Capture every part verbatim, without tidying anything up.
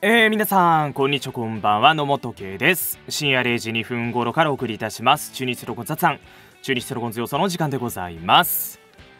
えー、皆さんこんにちは、こんばんは。野本圭です。深夜れいじにふん頃からお送りいたします中日ドラゴンズ雑談、中日ドラゴンズ予想の時間でございます。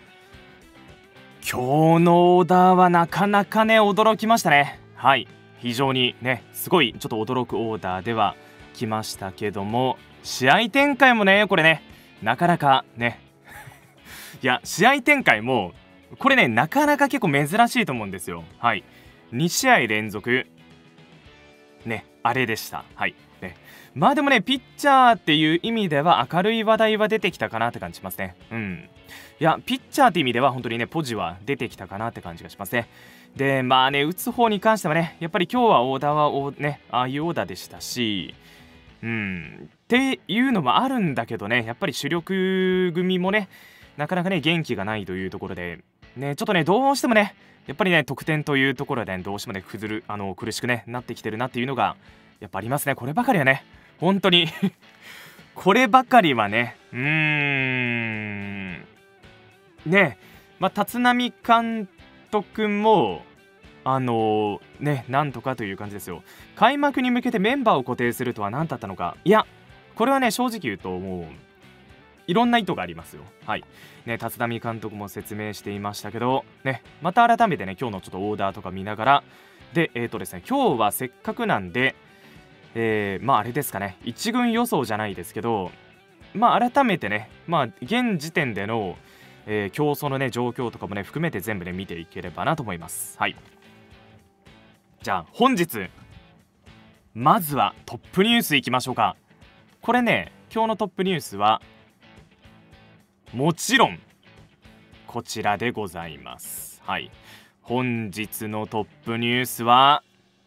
今日のオーダーはなかなかね驚きましたね。はい、非常にねすごいちょっと驚くオーダーでは来ましたけども、試合展開もねこれねなかなかねいや試合展開もこれねなかなか結構珍しいと思うんですよ。はい、に試合連続ねあれでした。はいね、まあでもねピッチャーっていう意味では明るい話題は出てきたかなって感じしますね。うんいやピッチャーって意味では本当にねポジは出てきたかなって感じがしますね。でまあね打つ方に関してはねやっぱり今日はオーダーはおねああいうオーダーでしたし、うんっていうのもあるんだけどね、やっぱり主力組もねなかなかね元気がないというところでね、ちょっとねどうしてもねやっぱりね得点というところで、ね、どうしてもね崩るあの苦しくねなってきてるなっていうのがやっぱありますね。こればかりはね本当にこればかりはねうーんねまあ立浪監督もあのー、ねなんとかという感じですよ。開幕に向けてメンバーを固定するとは何だったのか、いやこれはね正直言うともういろんな意図がありますよ。はいね、立浪監督も説明していましたけどね、また改めてね今日のちょっとオーダーとか見ながらでえっ、ー、とですね今日はせっかくなんで、えー、まああれですかね一軍予想じゃないですけど、まあ改めてねまあ現時点での、えー、競争のね状況とかもね含めて全部ね見ていければなと思います。はい、じゃあ本日まずはトップニュースいきましょうか。これね今日のトップニュースはもちろんこちらでございます。はい、本日のトップニュースは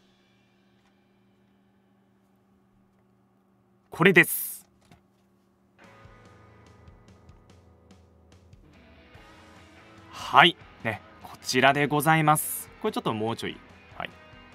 これです。はいねこちらでございます。これちょっともうちょいはい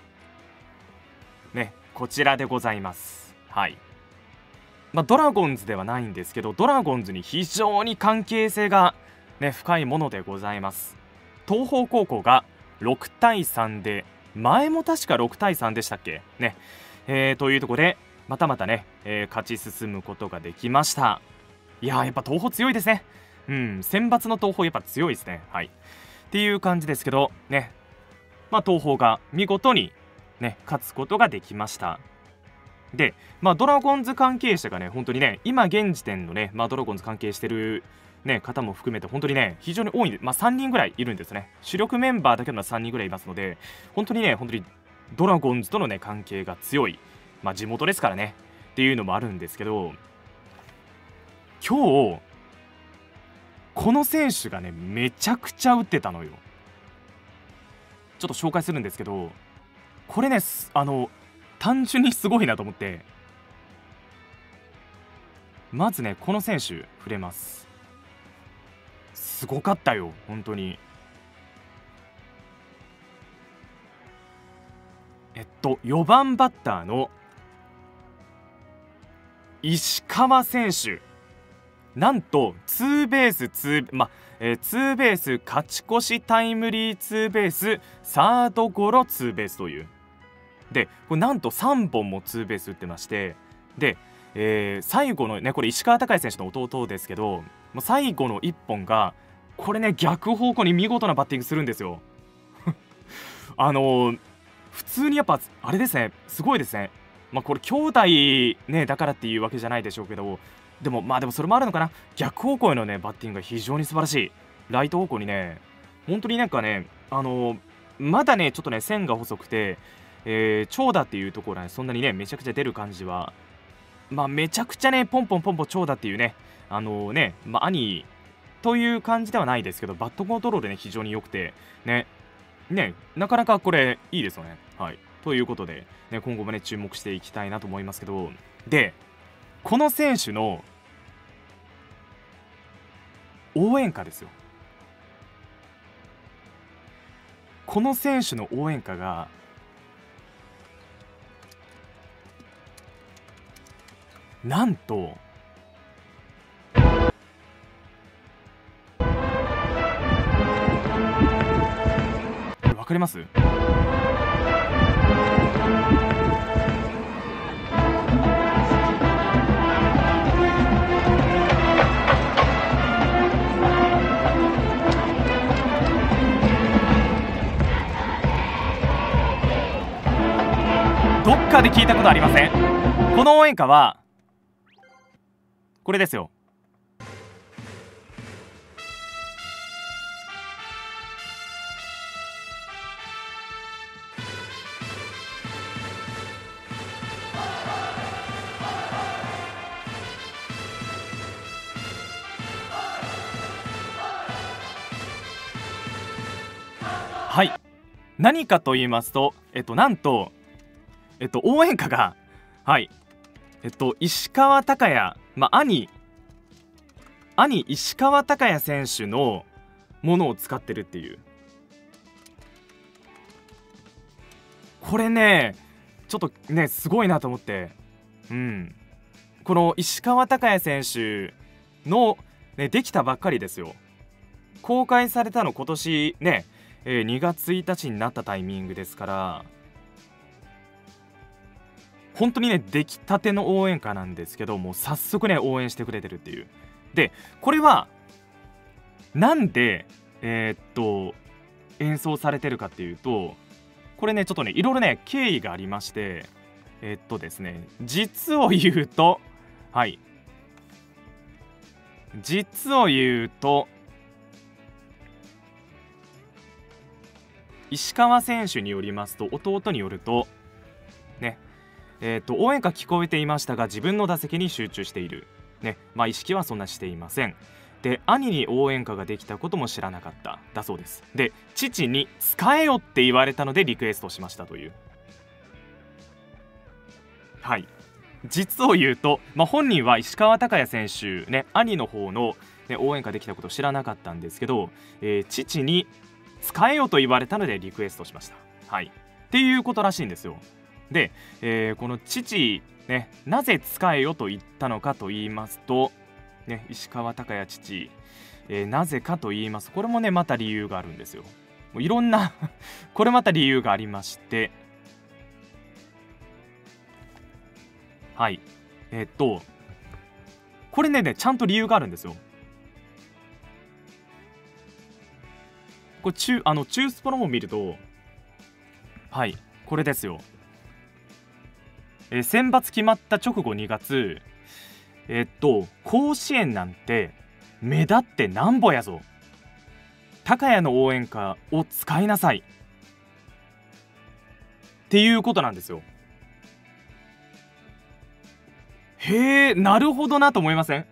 ねこちらでございます。はいまあ、ドラゴンズではないんですけどドラゴンズに非常に関係性が、ね、深いものでございます。東邦高校がろくたいさんで、前も確かろくたいさんでしたっけね、えー、というところでまたまたね、えー、勝ち進むことができました。いやーやっぱ東邦強いですね。うん選抜の東邦やっぱ強いですね。はいっていう感じですけどね、まあ東邦が見事にね勝つことができました。で、まあ、ドラゴンズ関係者がね本当にね今現時点のね、まあ、ドラゴンズ関係してる、ね、方も含めて本当にね非常に多いんで、まあ、さんにんぐらいいるんですね。主力メンバーだけでもさんにんぐらいいますので本当にね本当にドラゴンズとのね関係が強い、まあ、地元ですからねっていうのもあるんですけど、今日この選手がねめちゃくちゃ打ってたのよ。ちょっと紹介するんですけど、これねあの単純にすごいなと思って、まずねこの選手触れます。すごかったよ本当に。えっとよばんバッターの石川選手、なんとツーベースツー、まえー、ツーベース勝ち越しタイムリーツーベースサードゴロツーベースというで、これなんとさんぼんもツーベース打ってまして、で、えー、最後のねこれ石川昂弥選手の弟ですけど、もう最後のいっぽんがこれね逆方向に見事なバッティングするんですよあのー、普通にやっぱあれですねすごいですね。まあこれ兄弟ねだからっていうわけじゃないでしょうけど、でもまあでもそれもあるのかな、逆方向へのねバッティングが非常に素晴らしい。ライト方向にね本当になんかねあのー、まだねちょっとね線が細くてえー、長打っていうところは、ね、そんなにねめちゃくちゃ出る感じは、まあめちゃくちゃねポンポンポンポン長打っていうねあのー、ねまあ兄という感じではないですけどバットコントロールね非常に良くてねねなかなかこれいいですよね。はいということで、ね、今後もね注目していきたいなと思いますけど、でこの選手の応援歌ですよ。この選手の応援歌がなんとわかります？ どっかで聞いたことありません？この応援歌はこれですよ。はい、何かと言いますと、えっとなんとえっと応援歌が、はいえっと石川昂弥、まあ兄兄石川昂弥選手のものを使ってるっていう。これねちょっとねすごいなと思って、うんこの石川昂弥選手の、ね、できたばっかりですよ。公開されたの今年ね、えー、にがつついたちになったタイミングですから、本当にね出来たての応援歌なんですけど、もう早速ね応援してくれてるっていう。でこれはなんでえー、っと演奏されてるかっていうと、これねちょっとねいろいろね経緯がありまして、えー、っとですね実を言うとはい実を言うと石川選手によりますと、弟によるとねえー、と応援歌聞こえていましたが自分の打席に集中している、ねまあ、意識はそんなしていません。で兄に応援歌ができたことも知らなかっただそうです。で父に使えよって言われたのでリクエストしましたという。はい実を言うと、まあ、本人は石川昂弥選手、ね、兄の方の、ね、応援歌できたことを知らなかったんですけど、えー、父に使えよと言われたのでリクエストしました。はいっていうことらしいんですよ。で、えー、この父、ね、なぜ使えよと言ったのかと言いますと、ね、石川昂弥父、えー、なぜかと言います、これもねまた理由があるんですよ。もういろんなこれまた理由がありまして、はいえー、っとこれねねちゃんと理由があるんですよ。これ中あの中スポの方を見ると、はいこれですよ。えー、選抜決まった直後にがつ、えー、っと甲子園なんて目立ってなんぼやぞ、高谷の応援歌を使いなさいっていうことなんですよ。へえ、なるほどなと思いません？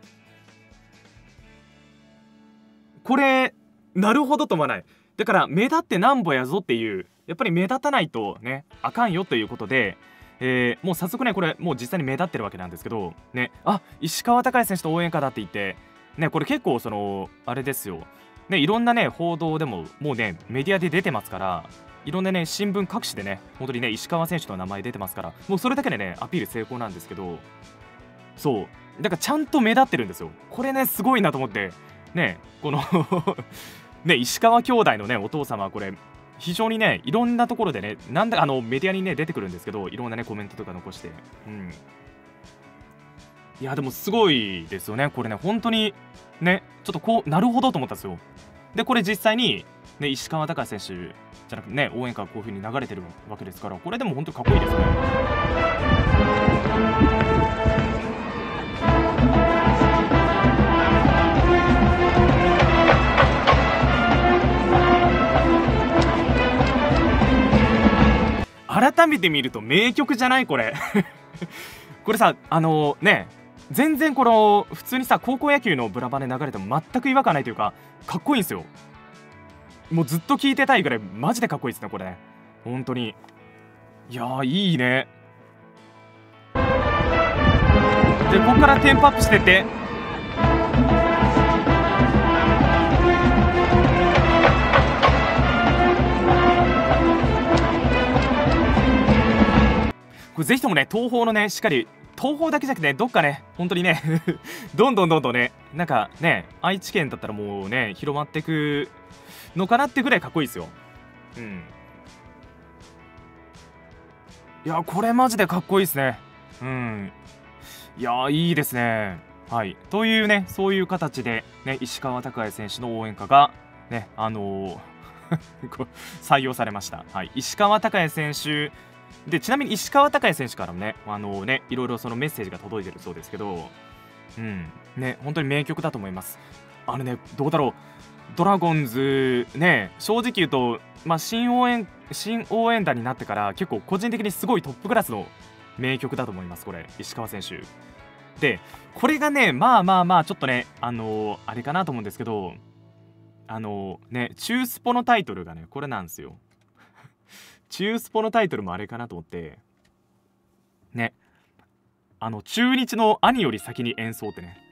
これなるほどと思わない？だから目立ってなんぼやぞっていう、やっぱり目立たないとねあかんよということで、えー、もう早速ねこれもう実際に目立ってるわけなんですけどね、あ石川昂弥選手と応援歌だって言ってね、これ結構そのあれですよね、いろんなね報道でももうねメディアで出てますから、いろんなね新聞各紙でね本当にね石川選手の名前出てますから、もうそれだけでねアピール成功なんですけど、そうだからちゃんと目立ってるんですよ。これねすごいなと思ってね、このね石川兄弟のねお父様はこれ非常にねいろんなところでねなんだあのメディアにね出てくるんですけど、いろんなねコメントとか残して、うんいやでもすごいですよねこれね、本当にねちょっとこうなるほどと思ったんですよ。でこれ実際にね石川昂弥選手じゃなくてね応援歌がこういう風に流れてるわけですから、これでも本当にかっこいいですね。改めて見ると名曲じゃないこれこれさあのー、ね全然この普通にさ高校野球のブラバで流れても全く違和感ないというかかっこいいんですよ。もうずっと聴いてたいぐらいマジでかっこいいですねこれね本当に。いやーいいね。でここからテンポアップしてってこれぜひともね東宝のねしっかり東宝だけじゃなくて、ね、どっかね本当にねどんどんどんどんねなんかね愛知県だったらもうね広まっていくのかなってぐらいかっこいいですよ。うんいやこれマジでかっこいいですね。うんいやいいですね。はいというねそういう形でね石川昂弥選手の応援歌がねあのー採用されました。はい石川昂弥選手でちなみに石川昂弥選手からもねあのねいろいろそのメッセージが届いてるそうですけど、うんね本当に名曲だと思います。あのねどうだろう、ドラゴンズね正直言うと、まあ、新応援新応援団になってから結構個人的にすごいトップクラスの名曲だと思います。これ石川選手で、これがねまあまあまあちょっとねあのー、あれかなと思うんですけど、あのー、ね中スポのタイトルがねこれなんですよ。中スポのタイトルもあれかなと思ってね、あの中日の兄より先に演奏ってね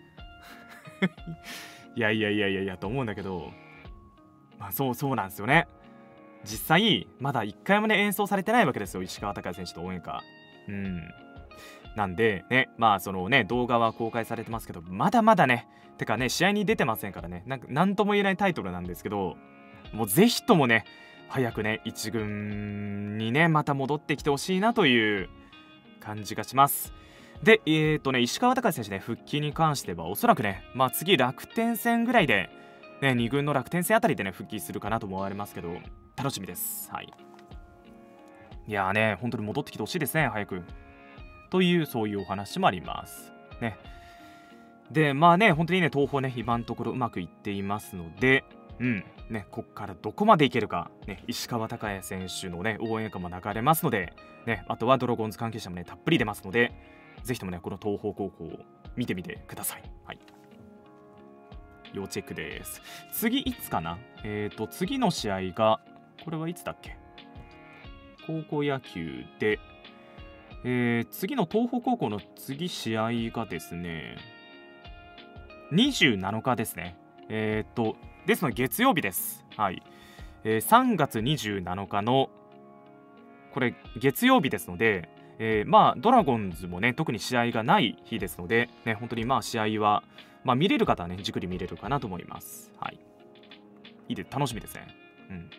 いやいやいやいやいやと思うんだけど、まあそうそうなんですよね。実際まだいっかいもね演奏されてないわけですよ、石川昂弥選手と応援歌。うんなんでね、まあそのね動画は公開されてますけど、まだまだねてかね試合に出てませんからね、なんか何とも言えないタイトルなんですけど、もうぜひともね早くね一軍にねまた戻ってきてほしいなという感じがします。でえーとね石川昂弥選手ね復帰に関してはおそらくねまあ次楽天戦ぐらいでねに軍の楽天戦あたりでね復帰するかなと思われますけど、楽しみです。はい、いやーね本当に戻ってきてほしいですね早くというそういうお話もありますね。でまあね本当にね東宝ね今のところうまくいっていますので、うんねこっからどこまでいけるかね、石川昂弥選手のね応援歌も流れますのでね、あとはドラゴンズ関係者もねたっぷり出ますので、ぜひともねこの東宝高校を見てみてください。はい、要チェックです。次いつかな、えっ、ー、と次の試合がこれはいつだっけ、高校野球でえー、次の東北高校の次試合がですねにじゅうなのかですね。えっ、ー、とですので月曜日です。はい、えー、さんがつにじゅうなのかのこれ月曜日ですので、えー、まあドラゴンズもね特に試合がない日ですのでね、本当にまあ試合はまあ見れる方はねじっくり見れるかなと思います。はい、いいで楽しみですね。うん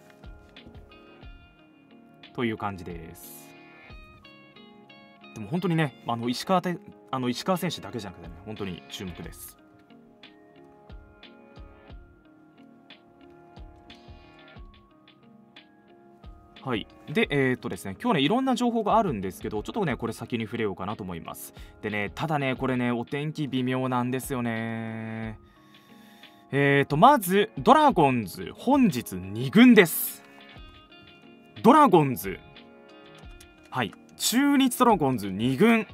という感じです。でも本当にねあの石川てあの石川選手だけじゃなくてね本当に注目です。はい、でえー、っとですね今日ねいろんな情報があるんですけど、ちょっとねこれ先に触れようかなと思います。でねただねこれねお天気微妙なんですよね。えー、っとまずドラゴンズ本日に軍です。ドラゴンズはい中日ドラゴンズに軍、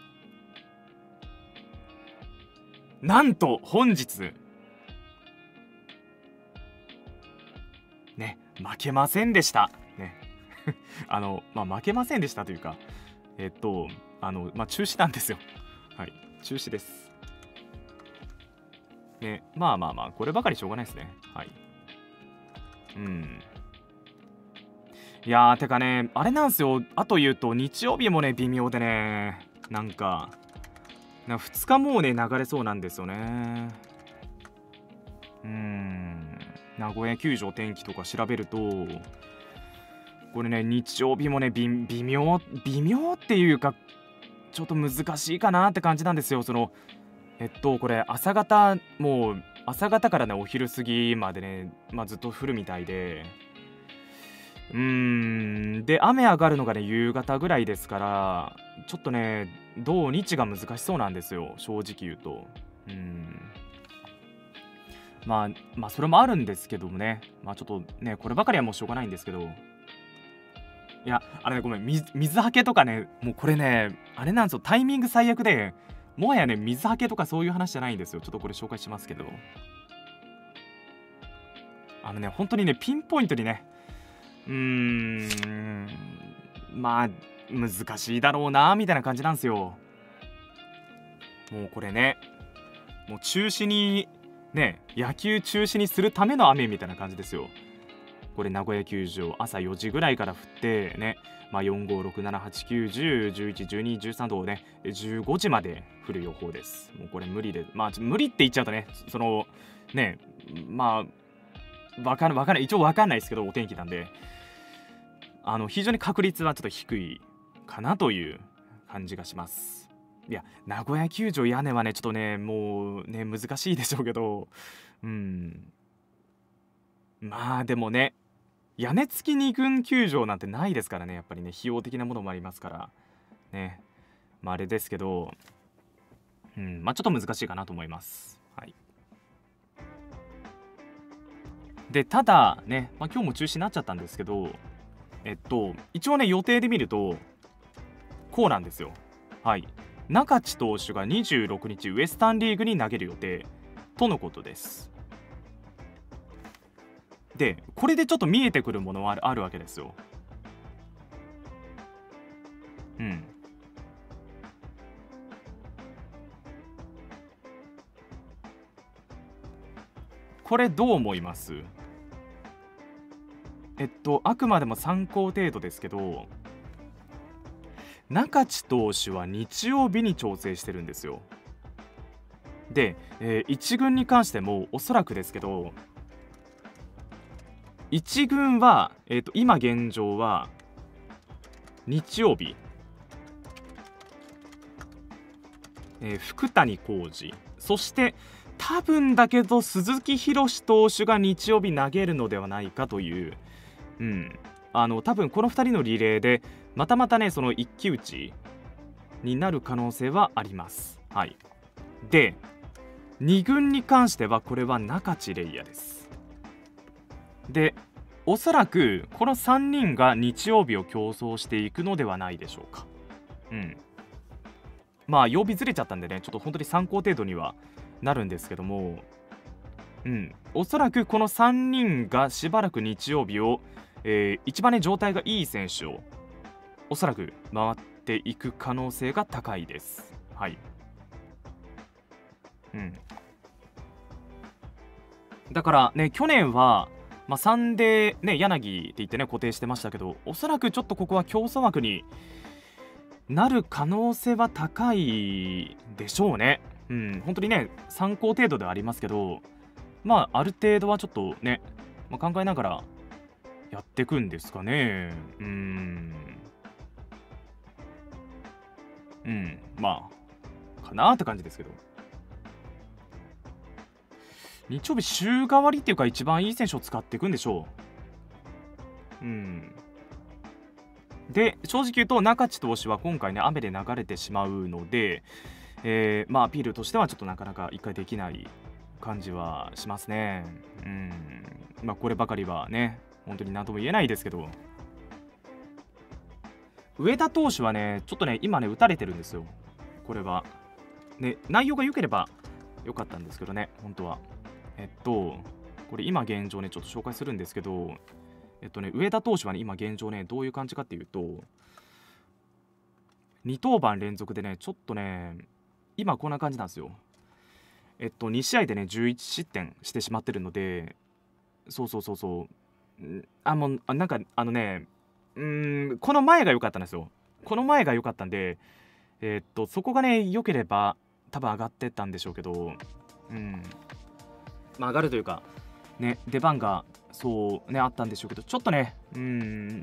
なんと本日ね負けませんでしたねあのまあ負けませんでしたというかえっとあのまあ中止なんですよ。はい中止ですね。まあまあまあこればかりしょうがないですね。はいうんいやーてかねあれなんですよ、あと言うと日曜日もね微妙でねなんかなふつかもうね流れそうなんですよね。うーん名古屋球場天気とか調べるとこれね日曜日もね微微妙微妙っていうかちょっと難しいかなって感じなんですよ。そのえっとこれ朝方もう朝方からねお昼過ぎまでね、まあ、ずっと降るみたいで、うーんで雨上がるのがね夕方ぐらいですから、ちょっとね土日が難しそうなんですよ正直言うと。うんまあまあそれもあるんですけどもね、まあちょっとねこればかりはもうしょうがないんですけど、いやあれねごめん 水, 水はけとかねもうこれねあれなんですよ、タイミング最悪でもはやね水はけとかそういう話じゃないんですよ。ちょっとこれ紹介しますけど、あのね本当にねピンポイントにねうーんまあ難しいだろうなみたいな感じなんですよ。もうこれねもう中止にね野球中止にするための雨みたいな感じですよ。これ名古屋球場朝よじぐらいから降ってね、まあ、よんごろくななはちきゅうじゅうじゅういちじゅうにじゅうさんとねじゅうごじまで降る予報です。もうこれ無理でまあ無理って言っちゃうとねそのねまあわかんわかんない一応わかんないですけどお天気なんであの非常に確率はちょっと低いかなという感じがします。いや名古屋球場屋根はねちょっとねもうね難しいでしょうけど、うんまあでもね屋根付きに軍球場なんてないですからね、やっぱりね、費用的なものもありますから、ね、まあ、あれですけど、うん、まあ、ちょっと難しいかなと思います。はい。で、ただね、まあ、今日も中止になっちゃったんですけど、えっと、一応ね、予定で見ると、こうなんですよ。はい。中地投手がにじゅうろくにちウエスタンリーグに投げる予定とのことです。で、これでちょっと見えてくるものはあるあるわけですよ。うん。これどう思います？えっと、あくまでも参考程度ですけど、中地投手は日曜日に調整してるんですよ。で、えー、いち軍に関してもおそらくですけど、いち軍は、えーと、今現状は日曜日、えー、福谷浩二、そして多分だけど鈴木宏投手が日曜日投げるのではないかという、うん、あの多分このふたりのリレーでまたまたね、その一騎打ちになる可能性はあります。はい。で、に軍に関してはこれは中地レイヤです。で、おそらくこのさんにんが日曜日を競争していくのではないでしょうか。うん。まあ曜日ずれちゃったんでね、ちょっと本当に参考程度にはなるんですけども、うん、おそらくこのさんにんがしばらく日曜日を、えー一番ね状態がいい選手をおそらく回っていく可能性が高いです。はい。うん。だからね、去年は、まあ、サンデー、ね、柳って言ってね、固定してましたけど、おそらくちょっとここは競争枠になる可能性は高いでしょうね。うん、本当にね、参考程度ではありますけど、まあ、ある程度はちょっとね、まあ、考えながらやっていくんですかね。うーん。うん、まあ、かなーって感じですけど。日曜日週替わりっていうか、一番いい選手を使っていくんでしょう。うん。で、正直言うと、中地投手は今回ね、雨で流れてしまうので、えーまあ、アピールとしてはちょっとなかなか一回できない感じはしますね。うん。まあ、こればかりはね、本当に何とも言えないですけど、上田投手はね、ちょっとね、今ね、打たれてるんですよ。これは。ね、内容が良ければ良かったんですけどね、本当は。えっと、これ今現状ね、ちょっと紹介するんですけど、えっとね、上田投手はね、今現状ね、どういう感じかっていうと、に登板連続でね、ちょっとね、今こんな感じなんですよ。えっと、に試合でね、じゅういち失点してしまってるので、そうそうそうそう、んあ、もう、あなんか、あのね、うーん、この前が良かったんですよ。この前が良かったんで、えーっと、そこがね、良ければ、多分上がってったんでしょうけど、うん、まあ、上がるというか、ね、出番が、そうね、あったんでしょうけど、ちょっとね、うん、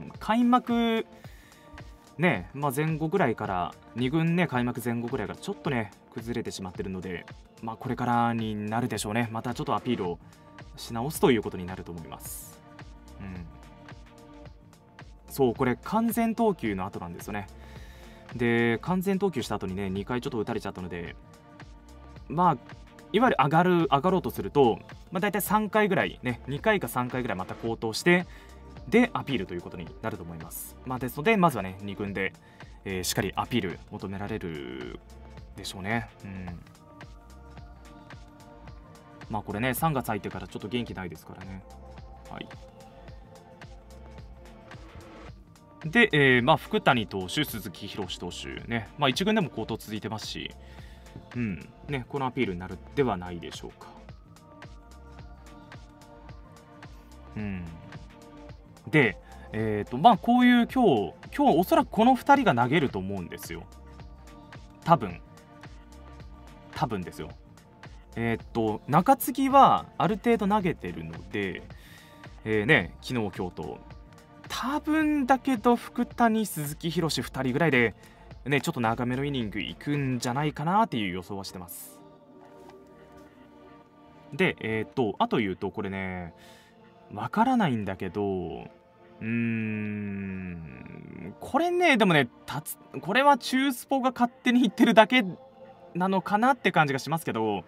開幕、ね、まあ、前後ぐらいから、に軍ね、開幕前後ぐらいからちょっとね、崩れてしまってるので、まあ、これからになるでしょうね。またちょっとアピールをし直すということになると思います。うん。そう、これ完全投球の後なんですよね。で、完全投球した後にね、にかいちょっと打たれちゃったので、まあ、いわゆる上がる、上がろうとすると、まあ、大体さんかいぐらいね、にかいかさんかいぐらいまた高騰して、で、アピールということになると思います。まあ、ですので、まずはね、に軍で、えーしっかりアピール求められるでしょうね。うん。まあ、これね、さんがつ入ってからちょっと元気ないですからね。はい。で、えーまあ、福谷投手、鈴木宏投手ね、まあ、いち軍でも好投続いてますし、うんね、このアピールになるではないでしょうか。うん、で、えーとまあ、こういう今日、今日おそらくこのふたりが投げると思うんですよ。多分多分ですよ。えーっと中継ぎはある程度投げてるので、えーね、昨日、今日と多分だけど福谷、鈴木宏ふたりぐらいで、ね、ちょっと長めのイニングいくんじゃないかなっていう予想はしてます。で、えーっとあと言うとこれね、わからないんだけど、 うーんこれねでもねたつこれは中スポが勝手に言ってるだけなのかなって感じがしますけど、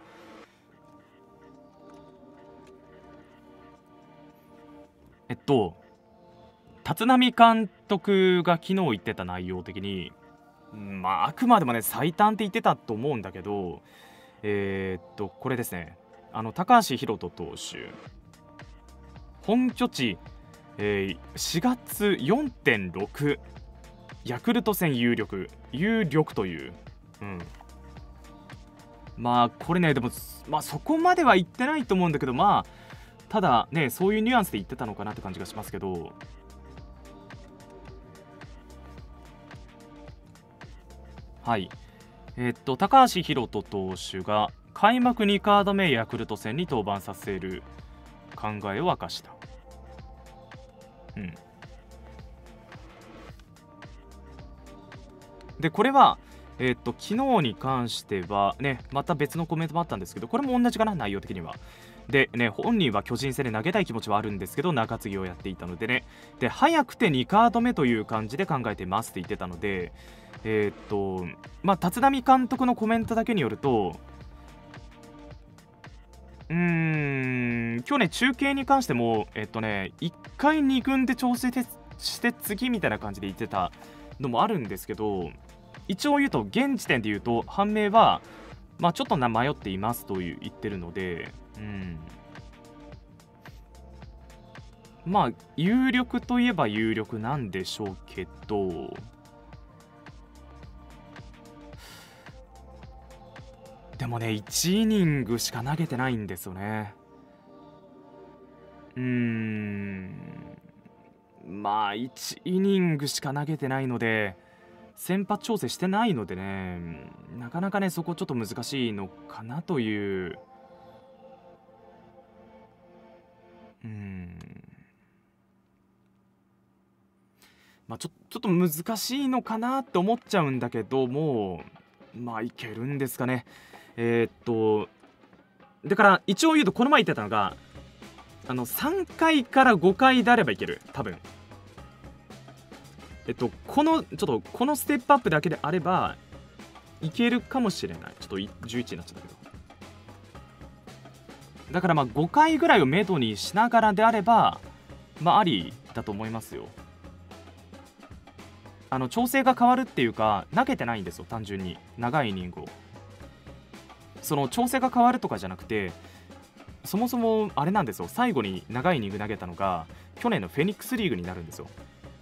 えっと立浪監督が昨日言ってた内容的に、まああくまでもね最短って言ってたと思うんだけど、えー、っとこれですね、あの高橋宏斗投手本拠地、えー、しがつ よんてんろく ヤクルト戦有力有力という、うん、まあこれねでも、まあ、そこまでは言ってないと思うんだけど、まあただねそういうニュアンスで言ってたのかなって感じがしますけど、はいえー、っと高橋宏斗投手が開幕にカード目ヤクルト戦に登板させる考えを明かした。うんでこれはえー、っと昨日に関してはねまた別のコメントもあったんですけど、これも同じかな内容的には。でね本人は巨人戦で投げたい気持ちはあるんですけど中継ぎをやっていたのでね、で早くてにカード目という感じで考えてますって言ってたので、えー、っとまあ立浪監督のコメントだけによると、うーん今日ね中継に関してもえっとねいっかいに軍で調整して次みたいな感じで言ってたのもあるんですけど、一応言うと現時点で言うと判明はまあちょっとな迷っていますという言ってるので、うんまあ有力といえば有力なんでしょうけど、でもねいちイニングしか投げてないんですよね。うーんまあいちイニングしか投げてないので先発調整してないのでね、なかなかねそこちょっと難しいのかなという。うーんまあちょちょっと難しいのかなって思っちゃうんだけども、まあいけるんですかね。えー、っとだから一応言うとこの前言ってたのがあのさんかいからごかいであればいける多分。えっとこのちょっとこのステップアップだけであればいけるかもしれない。ちょっとじゅういちになっちゃったけど、だからまあごかいぐらいをめどにしながらであればまあありだと思いますよ。あの調整が変わるっていうか投げてないんですよ単純に長いイニングを。その調整が変わるとかじゃなくてそもそもあれなんですよ、最後に長いイニング投げたのが去年のフェニックスリーグになるんですよ。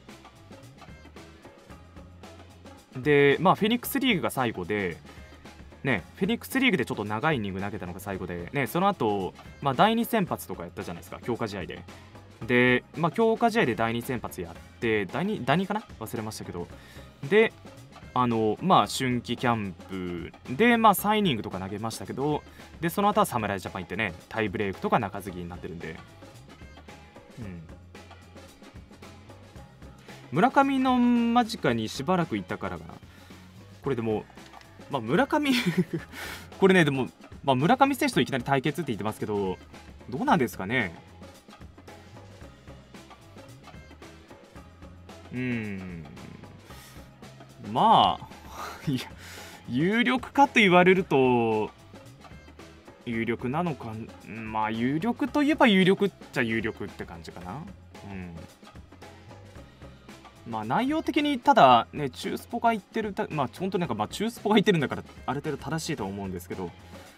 でまあフェニックスリーグが最後でね、フェニックスリーグでちょっと長いイニング投げたのが最後で、ね、その後、まあだいに先発とかやったじゃないですか強化試合で。で、まあ、強化試合でだいに先発やってだいに、だいにかな忘れましたけど、であのまあ春季キャンプでまあさんイニングとか投げましたけど、でその後は侍ジャパン行ってねタイブレークとか中継ぎになってるんで、うん、村上の間近にしばらく行ったからかな。これでもまあ村上これねでも、まあ、村上選手といきなり対決って言ってますけどどうなんですかね。うーんまあいや有力かと言われると有力なのか、まあ有力といえば有力っちゃ有力って感じかな。うんまあ内容的にただね中スポが言ってるまあ本当になんかまあ中スポが言ってるんだからある程度正しいとは思うんですけど、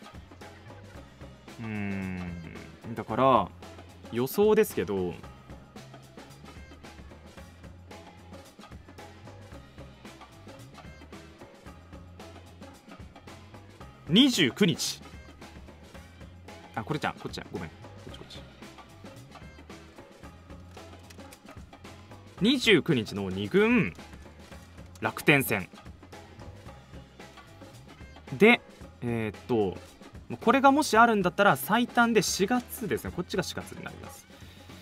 うーんだから予想ですけどにじゅうくにち、あこれちゃんこっちゃんごめんこっちこっちにじゅうくにちのに軍楽天戦でえー、っとこれがもしあるんだったら最短でしがつですね。こっちがしがつになります。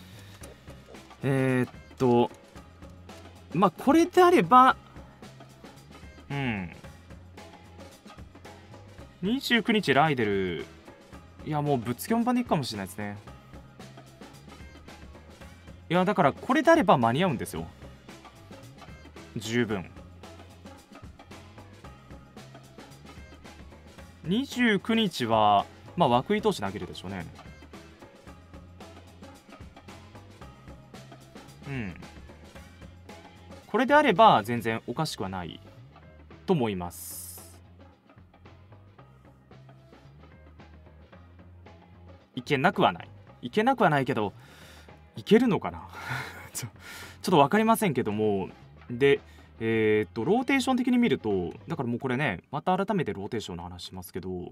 えー、っとまあこれであればうんにじゅうくにちライデルいやもうぶつけ本番でいくかもしれないですね。 いやだからこれであれば間に合うんですよ、十分。にじゅうくにちはまあ涌井投手投げるでしょうね。うん、これであれば全然おかしくはないと思います。いけなくはないいけなくはないけど、いけるのかなちょ、ちょっと分かりませんけども。でえー、っとローテーション的に見ると、だからもうこれね、また改めてローテーションの話しますけど、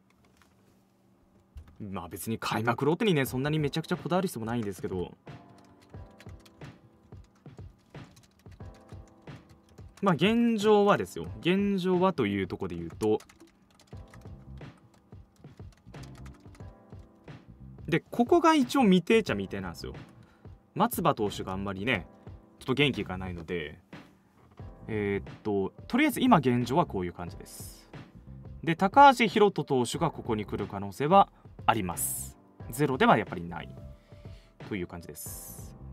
まあ別に開幕ローテにねそんなにめちゃくちゃこだわる必要もないんですけど、まあ現状はですよ、現状はというところで言うと、でここが一応未定っちゃ未定なんですよ。松葉投手があんまりねちょっと元気がないので、えー、っととりあえず今現状はこういう感じです。で高橋宏斗投手がここに来る可能性はあります。ゼロではやっぱりないという感じです。うん、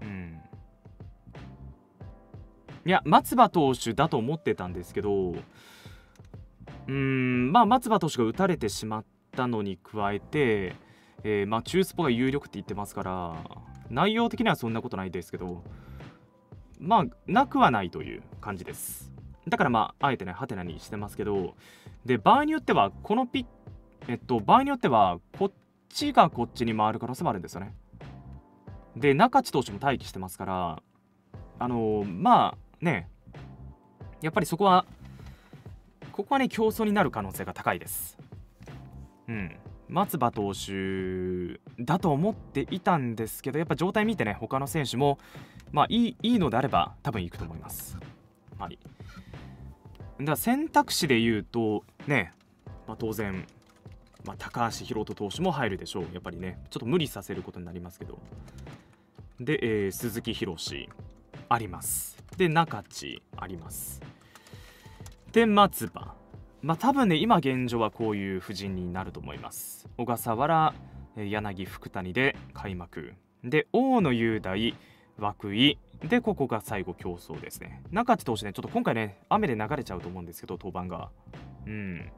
いや松葉投手だと思ってたんですけど、うーんまあ松葉投手が打たれてしまったのに加えて、えー、まあ中スポが有力って言ってますから、内容的にはそんなことないですけど、まあなくはないという感じです。だからまああえてねハテナにしてますけど、で場合によってはこのピッえっと場合によってはこっちがこっちに回る可能性もあるんですよね。で中地投手も待機してますから、あのー、まあねやっぱりそこはここはね競争になる可能性が高いです。うん、松葉投手だと思っていたんですけど、やっぱ状態見てね他の選手もまあいいいいのであれば多分いくと思います。はい、だから選択肢で言うとね、まあ、当然、まあ、高橋宏斗投手も入るでしょう。やっぱりねちょっと無理させることになりますけど、で、えー、鈴木宏あります。で中地あります。で松葉、まあ多分ね今現状はこういう布陣になると思います。小笠原、柳、福谷で開幕で、大野雄大、涌井で、ここが最後競争ですね。中地投手ねちょっと今回ね雨で流れちゃうと思うんですけど登板が、うん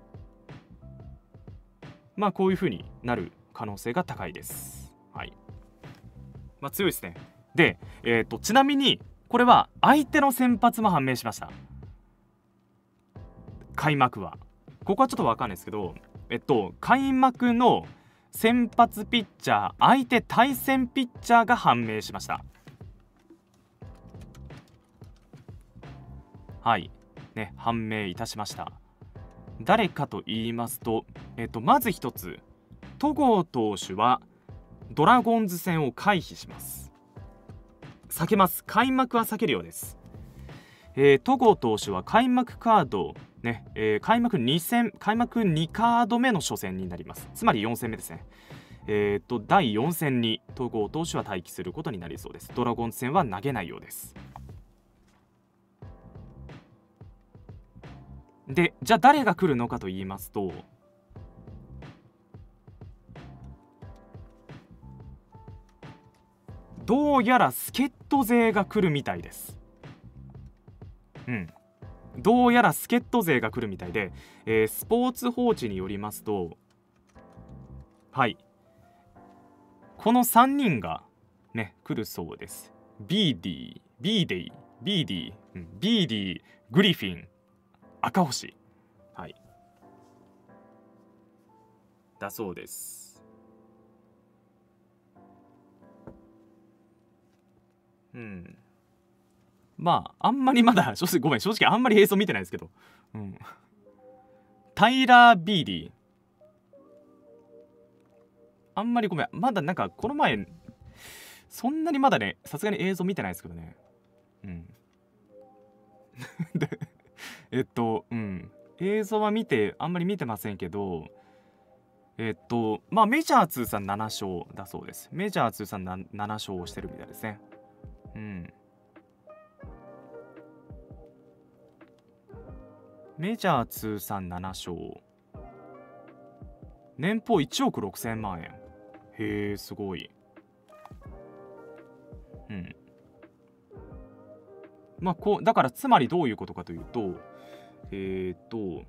まあこういう風になる可能性が高いです。はい、まあ強いですね。でえっ、ー、とちなみにこれは相手の先発も判明しました。開幕はここはちょっと分かんないですけど、えっと開幕の先発ピッチャー、相手対戦ピッチャーが判明しました。はいね、判明いたしました。誰かと言いますと、えっとまず一つ、戸郷投手はドラゴンズ戦を回避します。避けます。開幕は避けるようです。えー、戸郷投手は開幕カードね、えー、開幕に戦開幕にカード目の初戦になります。つまりよん戦目ですね。えー、とだいよん戦に戸郷投手は待機することになりそうです。ドラゴンズ戦は投げないようです。でじゃあ誰が来るのかと言いますと、どうやら助っ人勢が来るみたいです。うんどうやら助っ人勢が来るみたいで、えー、スポーツ報知によりますと、はいこのさんにんがね来るそうです。ビーディー、ビーディ、ビーディ、うん、ビーディ、グリフィン、赤星、はいだそうです。うんまああんまりまだ正直ごめん正直あんまり映像見てないですけど、うん、タイラー・ビーディあんまりごめんまだなんかこの前そんなにまだねさすがに映像見てないですけどね、うんでえっとうん映像は見てあんまり見てませんけど、えっとまあメジャー通算なな勝だそうです。メジャー通算なな勝をしてるみたいですね。うんメジャー通算なな勝、年俸いちおくろくせん万円。へえすごい。うんまあこうだからつまりどういうことかというと、えっと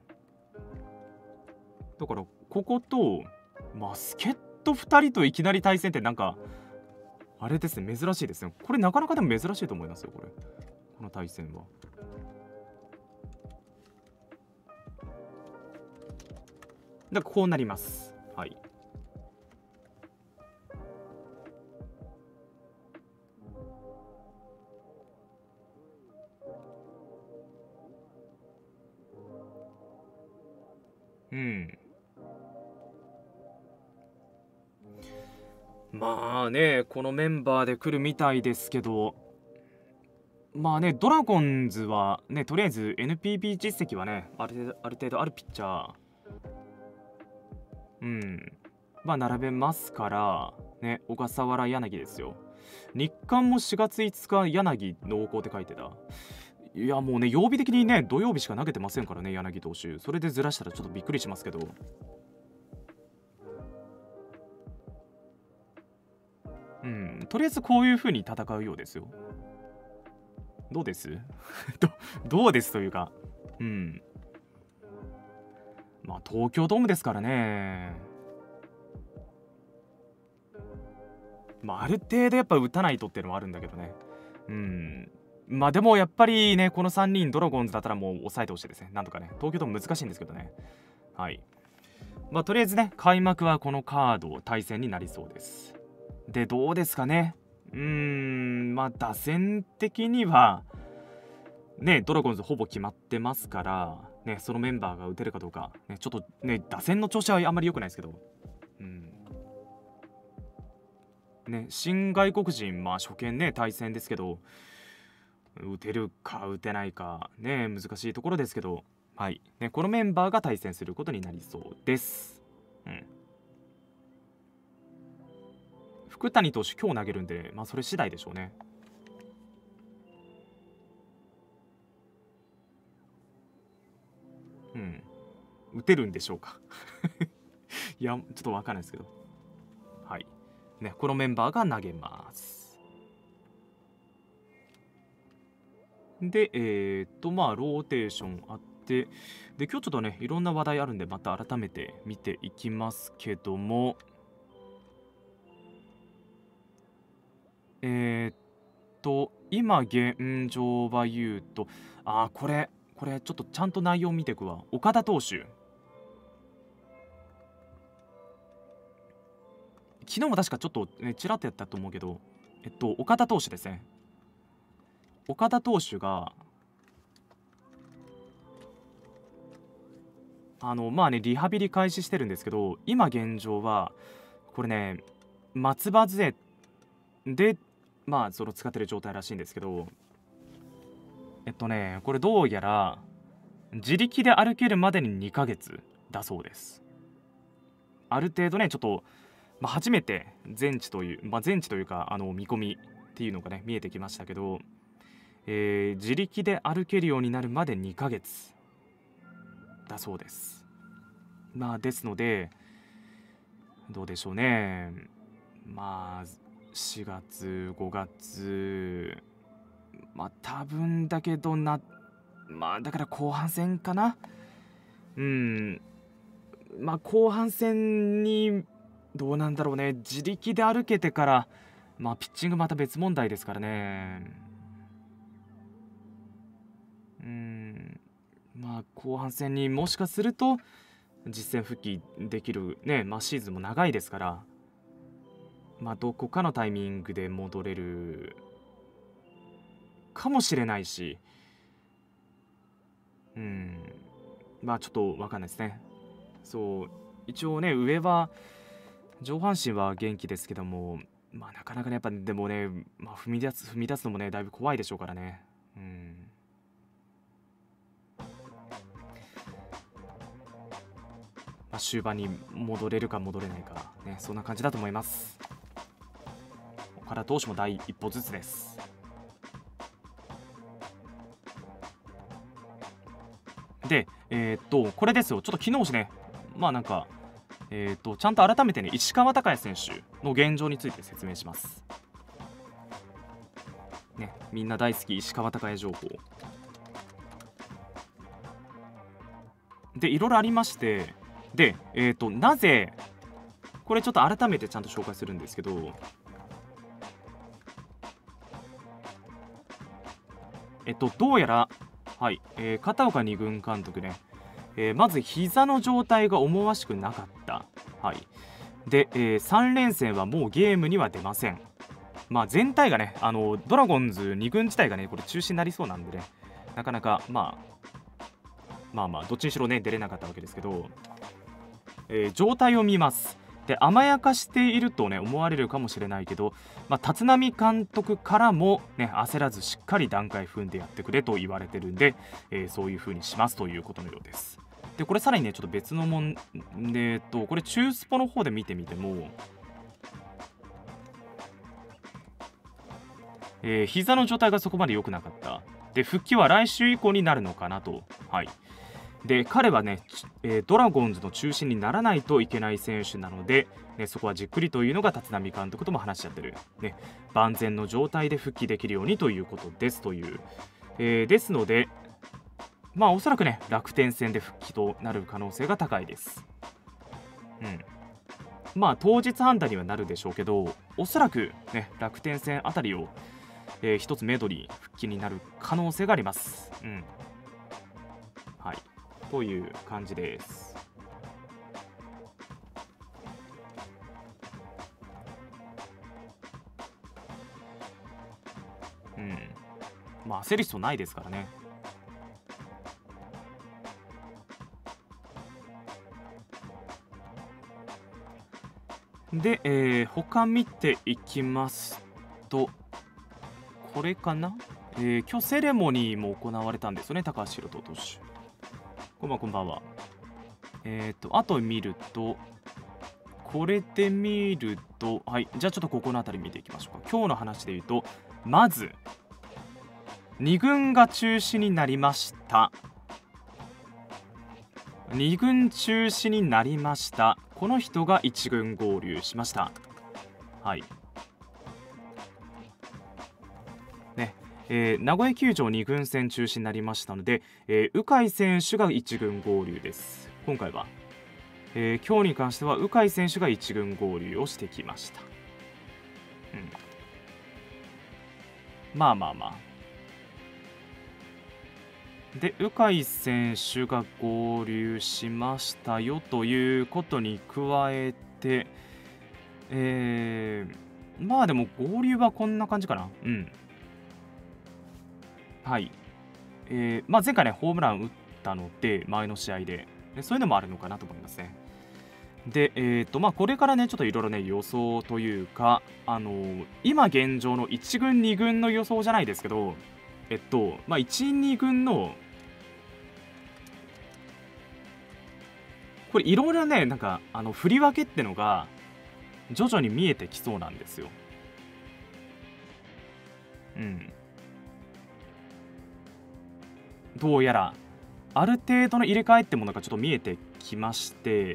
だからここと、まあ、助っ人ふたりといきなり対戦ってなんかあれですね、珍しいですね。これなかなかでも珍しいと思いますよ、これ。この対戦は。だからこうなります。はい。うん。まあね、このメンバーで来るみたいですけど、まあね、ドラゴンズはね、とりあえず エヌピービー 実績はね、ある程度ある程度あるピッチャー、うん、まあ並べますから、ね、小笠原柳ですよ。日刊もしがついつか柳濃厚って書いてた。いやもうね、曜日的にね、土曜日しか投げてませんからね、柳投手。それでずらしたらちょっとびっくりしますけど。うん、とりあえずこういう風に戦うようですよ。どうですどどうですというか、うん。まあ東京ドームですからね。まあある程度やっぱ打たないとっていうのもあるんだけどね。うん。まあでもやっぱりね、このさんにんドラゴンズだったらもう抑えてほしいですね。なんとかね。東京ドーム難しいんですけどね。はい。まあとりあえずね、開幕はこのカード対戦になりそうです。で、どうですかね。うーん、まあ打線的には、ね、ドラゴンズほぼ決まってますから、ね、そのメンバーが打てるかどうか、ね、ちょっとね、打線の調子はあんまり良くないですけど、うん。ね、新外国人、まあ初見ね、対戦ですけど、打てるか打てないか、ね、難しいところですけど、はい、ね、このメンバーが対戦することになりそうです。うん。福谷投手、今日投げるんで、まあそれ次第でしょうね。うん。打てるんでしょうかいや、ちょっとわかんないですけど。はい。ね、このメンバーが投げます。で、えー、っと、まあ、ローテーションあって、で、今日ちょっとね、いろんな話題あるんで、また改めて見ていきますけども、えー、っと、今現状は言うと、あー、これ、これ、ちょっとちゃんと内容見ていくわ。岡田投手。昨日も確かちょっと、ね、ちらっとやったと思うけど、えっと、岡田投手ですね。岡田投手が、あの、まあね、リハビリ開始してるんですけど、今現状は、これね、松葉杖で、まあ、その使ってる状態らしいんですけど、えっとね、これどうやら、自力で歩けるまでににかげつだそうです。ある程度ね、ちょっと、まあ、初めて全治という、まあ、全治というか、あの、見込みっていうのがね、見えてきましたけど、えー自力で歩けるようになるまでにかげつだそうです。まあ、ですので、どうでしょうね。まあ、しがつ、ごがつ、まあ、多分だけどな、まあ、だから後半戦かな。うん、まあ、後半戦に、どうなんだろうね。自力で歩けてから、まあ、ピッチングまた別問題ですからね。うん、まあ、後半戦にもしかすると、実戦復帰できるね、まあ、シーズンも長いですから、まあ、どこかのタイミングで戻れるかもしれないし、うん、まあちょっと分かんないですね。そう、一応ね、上は、上半身は元気ですけども、まあなかなかね、やっぱでもね、まあ、踏み出す、踏み出すのもね、だいぶ怖いでしょうからね。うん。まあ、終盤に戻れるか戻れないか、ね、そんな感じだと思います。岡田投手も第一歩ずつです。で、えーっと、これですよ。ちょっと昨日しね、まあなんか、えーっと、ちゃんと改めてね、石川昂弥選手の現状について説明します。 ね、みんな大好き石川昂弥情報でいろいろありまして、で、えーと、なぜこれちょっと改めてちゃんと紹介するんですけど、えっとどうやら、はい、えー片岡二軍監督ね、えーまず膝の状態が思わしくなかった。はい。で、えーさん連戦はもうゲームには出ません。まあ全体がね、あのドラゴンズに軍自体がね、これ中止になりそうなんでね、なかなか、まあ、まあまあ、どっちにしろね、出れなかったわけですけど、えー状態を見ます。で、甘やかしているとね、思われるかもしれないけど、まあ、立浪監督からもね、焦らずしっかり段階踏んでやってくれと言われてるんで、えーそういう風にしますということのようです。で、これさらにね、ちょっと別のもんで、えっと、これ中スポの方で見てみても、えー膝の状態がそこまで良くなかった。で、復帰は来週以降になるのかなと。はい。で、彼はね、ちえードラゴンズの中心にならないといけない選手なので、ね、そこはじっくりというのが立浪監督とも話し合ってる。ね、万全の状態で復帰できるようにということですという。えーですので、まあおそらくね、楽天戦で復帰となる可能性が高いです。うん。まあ当日判断にはなるでしょうけど、おそらくね、楽天戦あたりを、えー一つメドリー復帰になる可能性があります。うん。はい。という感じです。うん。まあ焦る必要ないですからね。で、えー他見ていきますと、これかな、えー今日セレモニーも行われたんですよね、高橋宏斗投手。こんばんは、こんばんは。えっ、と、あと見ると、これで見ると、はい、じゃあちょっとここの辺り見ていきましょうか。今日の話で言うと、まず、に軍が中止になりました。に軍中止になりました。この人がいち軍合流しました。はい。ね、えー名古屋球場に軍戦中止になりましたので、えー、鵜飼選手がいち軍合流です。今回は、えー今日に関しては鵜飼選手がいち軍合流をしてきました。うん、まあまあまあ。で、鵜飼選手が合流しましたよということに加えて、えー、まあでも合流はこんな感じかな。うん。はい。えーまあ、前回ね、ホームラン打ったので、前の試合で、でそういうのもあるのかなと思いますね。で、えーとまあ、これからね、ちょっといろいろね、予想というか、あのー今現状のいち軍、に軍の予想じゃないですけど、えっと、まあ、いち、に軍の、これいろいろね、なんか、あの振り分けってのが、徐々に見えてきそうなんですよ。うん。どうやら、ある程度の入れ替えってものがちょっと見えてきまして、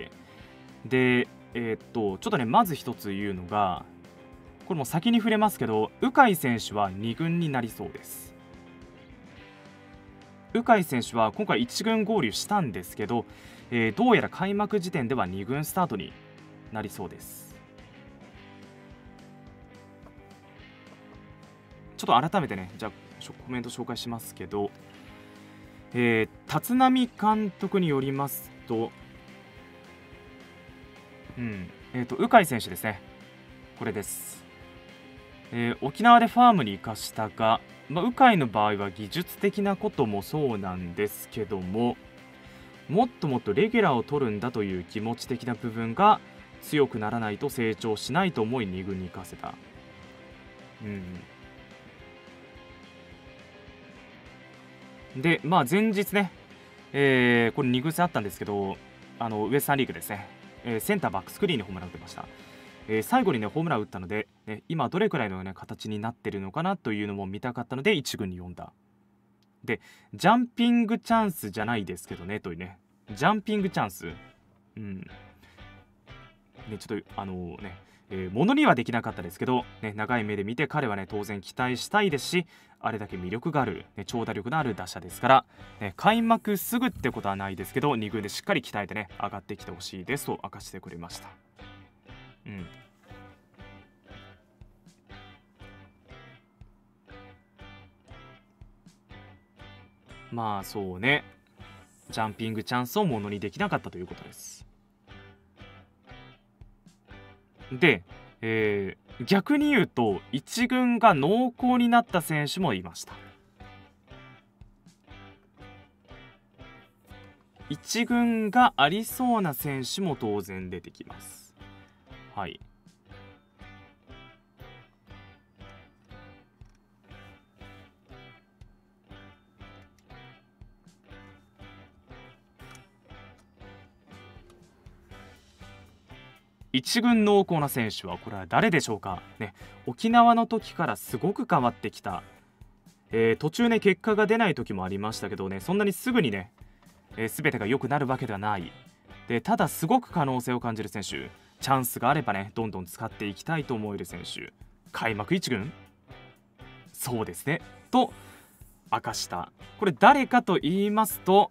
で、えーっと、ちょっとね、まず一つ言うのが、これも先に触れますけど、鵜飼選手はに軍になりそうです。鵜飼選手は今回いち軍合流したんですけど、えーどうやら開幕時点ではに軍スタートになりそうです。ちょっと改めてね、じゃあコメント紹介しますけど、えー立浪監督によりますと、うん、えーと、鵜飼選手ですね。これです。えー沖縄でファームに生かしたが、まあ、鵜飼の場合は技術的なこともそうなんですけども、もっともっとレギュラーを取るんだという気持ち的な部分が強くならないと成長しないと思いに軍に行かせた。うん、で、まあ、前日ね、えーこれに軍戦あったんですけど、あのウエスタンリーグですね、えーセンターバックスクリーンにホームラン打ってました。えー最後にねホームラン打ったので、ね、今どれくらいの、ね、形になってるのかなというのも見たかったのでいち軍に呼んだ。で、ジャンピングチャンスじゃないですけどねというね、ジャンピングチャンス、うん、ね、ちょっとあのね、 えー、ものにはできなかったですけど、ね、長い目で見て彼はね当然期待したいですし、あれだけ魅力がある、ね、長打力のある打者ですから、ね、開幕すぐってことはないですけどに軍でしっかり鍛えてね上がってきてほしいですと明かしてくれました。うん、まあそうね、ジャンピングチャンスをものにできなかったということです。で、えー逆に言うといち軍が濃厚になった選手もいました。いち軍がありそうな選手も当然出てきます。はい。一軍濃厚な選手はこれは誰でしょうかね。沖縄の時からすごく変わってきた、えー途中ね結果が出ない時もありましたけどね、そんなにすぐにね、えー、全てが良くなるわけではない。でただすごく可能性を感じる選手、チャンスがあればねどんどん使っていきたいと思える選手、開幕一軍、そうですねと明かした。これ誰かと言いますと、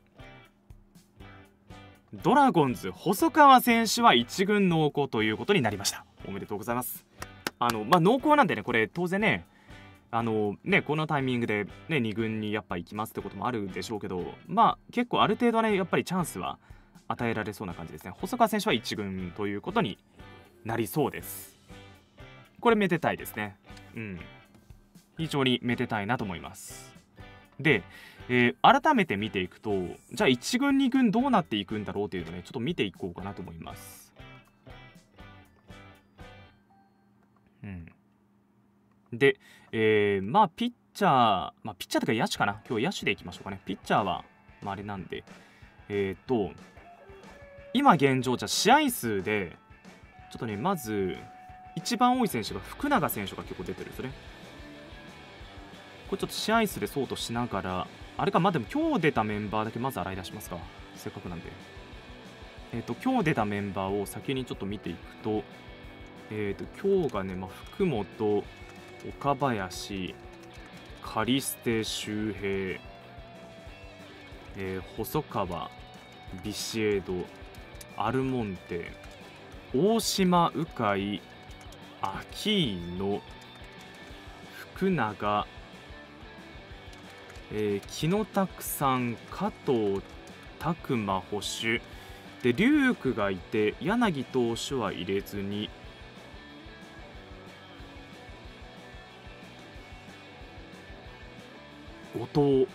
ドラゴンズ細川選手は一軍濃厚ということになりました。おめでとうございます。あのまあ濃厚なんでね、これ当然ね、あのねこのタイミングでねに軍にやっぱ行きますってこともあるでしょうけど、まあ結構ある程度ねやっぱりチャンスは与えられそうな感じですね。細川選手は一軍ということになりそうです。これめでたいですね。うん、非常にめでたいなと思います。で、えー改めて見ていくと、じゃあいち軍に軍どうなっていくんだろうというのをねちょっと見ていこうかなと思います。うん、で、えーまあピッチャー、まあピッチャーというか野手かな、今日野手でいきましょうかね。ピッチャーは、まあ、あれなんで、えっ、と今現状じゃ試合数でちょっとね、まず一番多い選手が福永選手が結構出てるんですね。これちょっと試合数でそうとしながら、あれか、まあでも今日出たメンバーだけまず洗い出しますか、せっかくなんで。えっ、と今日出たメンバーを先にちょっと見ていくと、えっ、と今日がね、まあ、福本、岡林、カリステ周平、えー細川、ビシエド、アルモンテ、大島、鵜飼、アキーノ、福永、えー、木野拓さん、加藤拓磨捕手で、龍空がいて柳投手は入れずに、後藤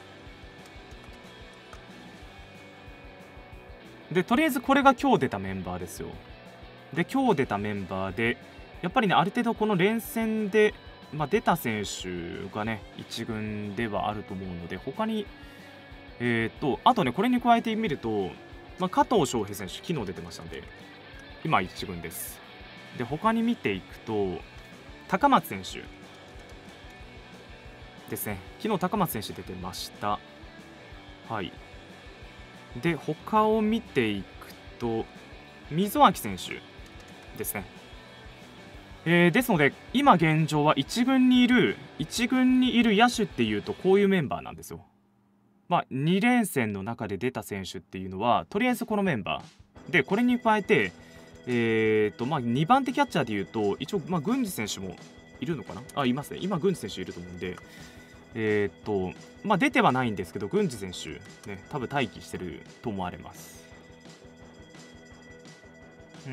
で、とりあえずこれが今日出たメンバーですよ。で今日出たメンバーでやっぱりねある程度この連戦で、まあ、出た選手がね一軍ではあると思うので、他にえー、とあとねこれに加えてみると、まあ、加藤翔平選手昨日出てましたんで今一軍です。で他に見ていくと高松選手ですね、昨日高松選手出てました。はい。で他を見ていくと溝脇選手ですね。えーですので今現状は一軍にいる一軍にいる野手っていうとこういうメンバーなんですよ。まあに連戦の中で出た選手っていうのはとりあえずこのメンバーで、これに加えてえーとまあにばん手キャッチャーでいうと一応まあ郡司選手もいるのかな、あいますね、今郡司選手いると思うんで、えーとまあ出てはないんですけど郡司選手ね多分待機してると思われます。うん、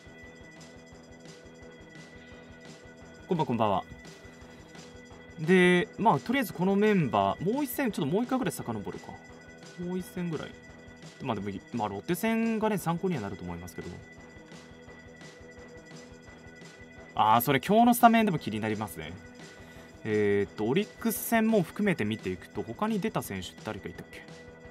こんばんこんばんは。で、まあ、とりあえずこのメンバー、もう一戦、ちょっともう一回ぐらい遡るか。もう一戦ぐらい。まあでも、まあ、ロッテ戦がね、参考にはなると思いますけど。ああ、それ今日のスタメンでも気になりますね。えーっと、オリックス戦も含めて見ていくと、他に出た選手って誰かいたっけ。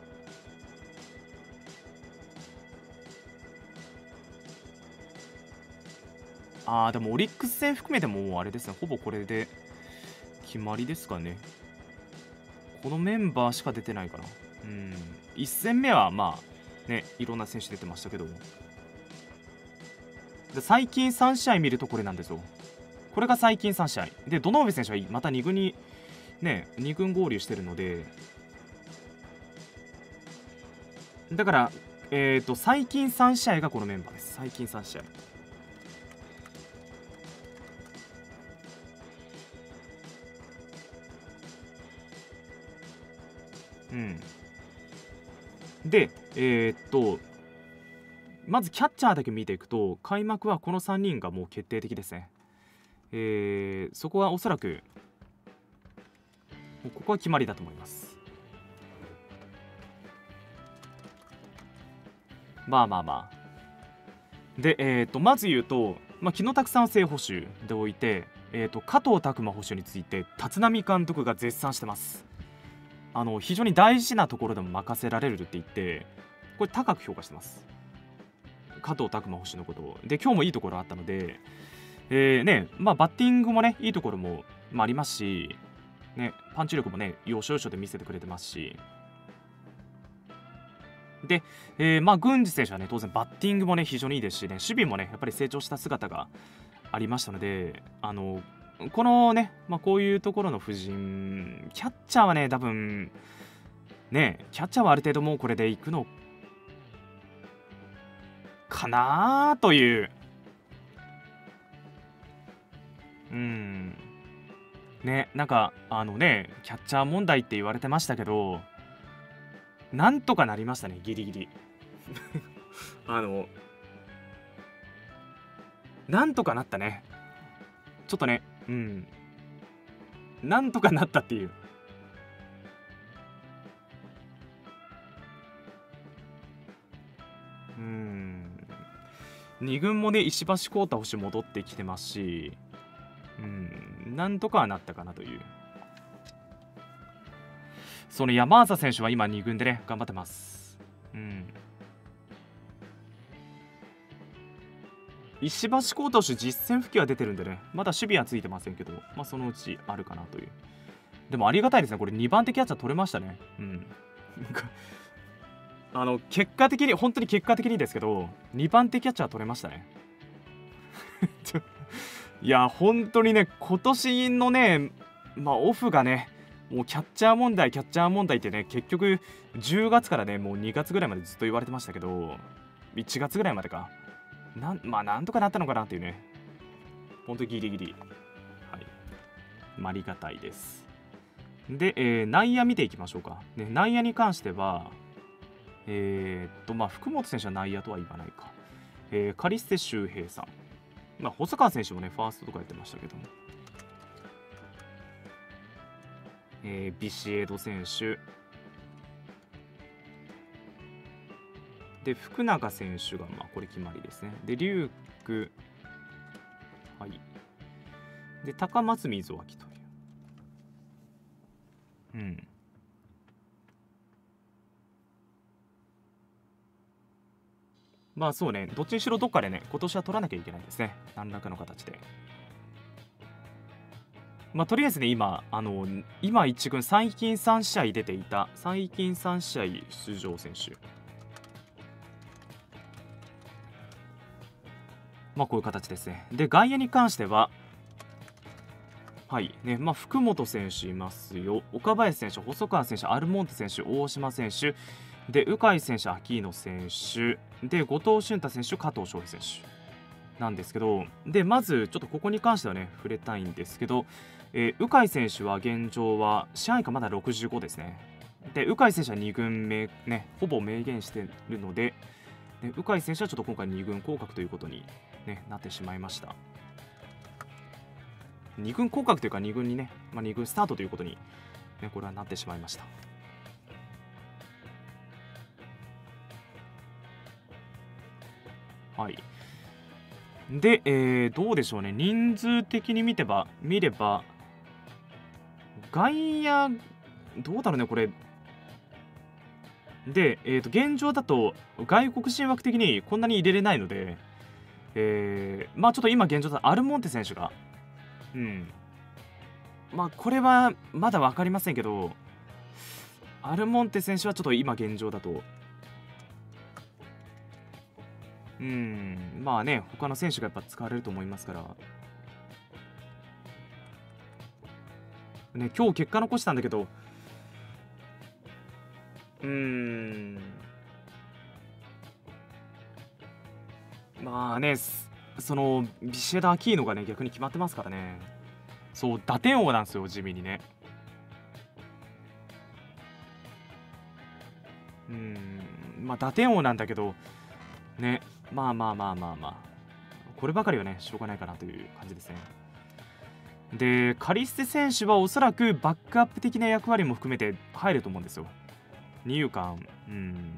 ああ、でもオリックス戦含めてももうあれですね、ほぼこれで決まりですかね。このメンバーしか出てないかな。うん。いち戦目はまあ、ね、いろんな選手出てましたけども。 で最近さん試合見るとこれなんですよ。これが最近さん試合で、堂上選手はまたに軍にねに軍合流してるので、だからえっと最近さん試合がこのメンバーです。最近さん試合。うん。で、えー、っと、まずキャッチャーだけ見ていくと、開幕はこのさんにんがもう決定的ですね。えー、そこはおそらく、ここは決まりだと思います。まあまあまあ。で、えー、っと、まず言うと、まあ、木野拓さん正捕手でおいて、えー、っと、加藤拓磨捕手について、立浪監督が絶賛してます。あの非常に大事なところでも任せられるって言って、これ高く評価してます、加藤拓磨捕手のことを。で、今日もいいところあったので、えーねまあ、バッティングもねいいところも、まあ、ありますし、ね、パンチ力もね要所要所で見せてくれてますし、で、えーまあ、郡司選手はね当然バッティングもね非常にいいですしね、守備もねやっぱり成長した姿がありましたので、あのこのね、まあ、こういうところの布陣、キャッチャーはね多分ねキャッチャーはある程度もうこれでいくのかなという、うんね、なんかあのねキャッチャー問題って言われてましたけど、なんとかなりましたね、ギリギリあのなんとかなったね、ちょっとね、うんなんとかなったっていう、うんに軍もね石橋浩太捕手戻ってきてますし、うんなんとかはなったかなという。その山浅選手は今に軍でね頑張ってます。うん石橋浩太投手実戦復帰は出てるんでね、まだ守備はついてませんけど、まあそのうちあるかなという。でもありがたいですね、これにばん手キャッチャー取れましたね。うんあの結果的に本当に結果的にですけどにばん手キャッチャー取れましたねいや本当にね今年のねまあオフがねもうキャッチャー問題キャッチャー問題ってね結局じゅうがつからねもうにがつぐらいまでずっと言われてましたけど、いちがつぐらいまでかなんまあなんとかなったのかなっていうね、ほんとギリギリ、はい、まあ、ありがたいです。で、えー、内野見ていきましょうか、ね、内野に関してはえー、っとまあ福本選手は内野とは言わないか、えー、カリステ周平さん、まあ、細川選手もねファーストとかやってましたけども、えー、ビシエド選手で福永選手がまあこれ決まりですね。でリューク、はいで高松溝脇という、うんまあそうね、どっちにしろどっかでね今年は取らなきゃいけないですね、何らかの形で。まあとりあえずね今あの今一軍最近さん試合出ていた最近さん試合出場選手、まあこういう形ですね。で外野に関してははいねまあ、福本選手いますよ、岡林選手、細川選手、アルモンテ選手、大島選手で鵜飼選手、アキーノ選手で後藤俊太選手、加藤翔平選手なんですけど、でまずちょっとここに関してはね触れたいんですけど、えー、鵜飼選手は現状は支配下まだろくじゅうごですね。で鵜飼選手はに軍目ねほぼ明言してるので、で鵜飼選手はちょっと今回に軍降格ということに、ね、なってしまいました。に軍降格というかに軍にね、まあ、に軍スタートということに、ね、これはなってしまいました。はいで、えー、どうでしょうね、人数的に見てば見れば外野どうだろうねこれで、えー、と現状だと外国人枠的にこんなに入れれないので、えー、まあちょっと今現状だとアルモンテ選手がうんまあこれはまだ分かりませんけど、アルモンテ選手はちょっと今現状だとうん、まあね、他の選手がやっぱ使われると思いますから。ね、今日結果残したんだけど、うーん、まあね、そのビシエド・アキーノがね逆に決まってますからね。そう打点王なんですよ、地味にね。うーん、まあ打点王なんだけどね、まあまあまあまあまあこればかりはねしょうがないかなという感じですね。でカリステ選手はおそらくバックアップ的な役割も含めて入ると思うんですよ。二遊間、うん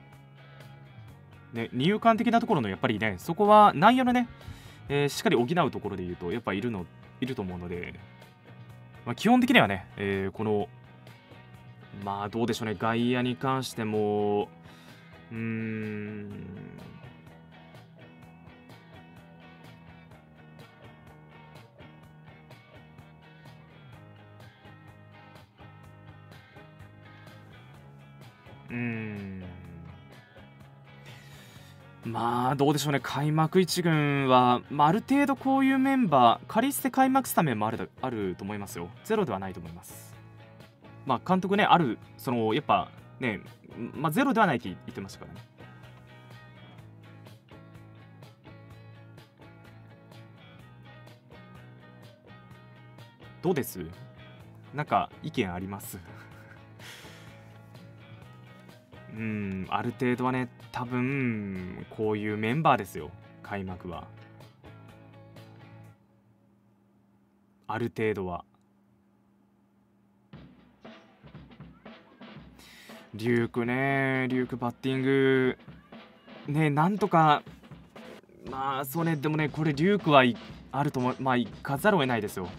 ね、二遊間的なところのやっぱりね、そこは内野のね、えーしっかり補うところでいうとやっぱいるのいると思うので、まあ、基本的にはね、えーこのまあどうでしょうね、外野に関してもうーんうーんまあどうでしょうね、開幕一軍は、まあ、ある程度こういうメンバー仮捨て開幕スタメンもあるだあると思いますよ。ゼロではないと思います。まあ監督ね、あるそのやっぱね、まあゼロではないって言ってましたからね。どうです、なんか意見ありますうん、ある程度はね、多分こういうメンバーですよ、開幕は。ある程度は。リュークね、リュークバッティング、ね、なんとか、まあそうね、でもね、これ、リュークはいあると思う、まあ、行かざるを得ないですよ。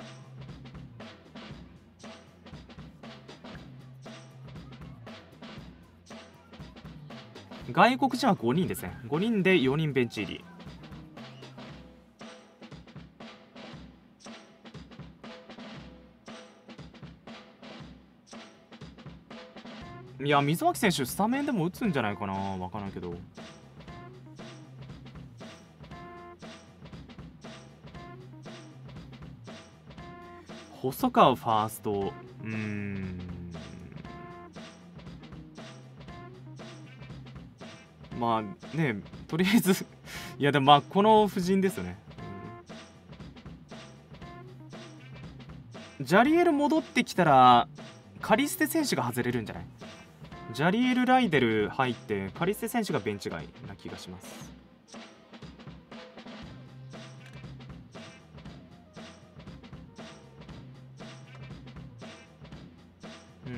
外国人はごにんですね。ごにんでよにんベンチ入り。いや、溝脇選手、スタメンでも打つんじゃないかな、わからんけど。細川ファースト、うーん、まあね、とりあえずいや、でもまあ、この布陣ですよね。うん、ジャリエル戻ってきたら、カリステ選手が外れるんじゃない？ジャリエル・ライデル入って、カリステ選手がベンチ外な気がします。うん。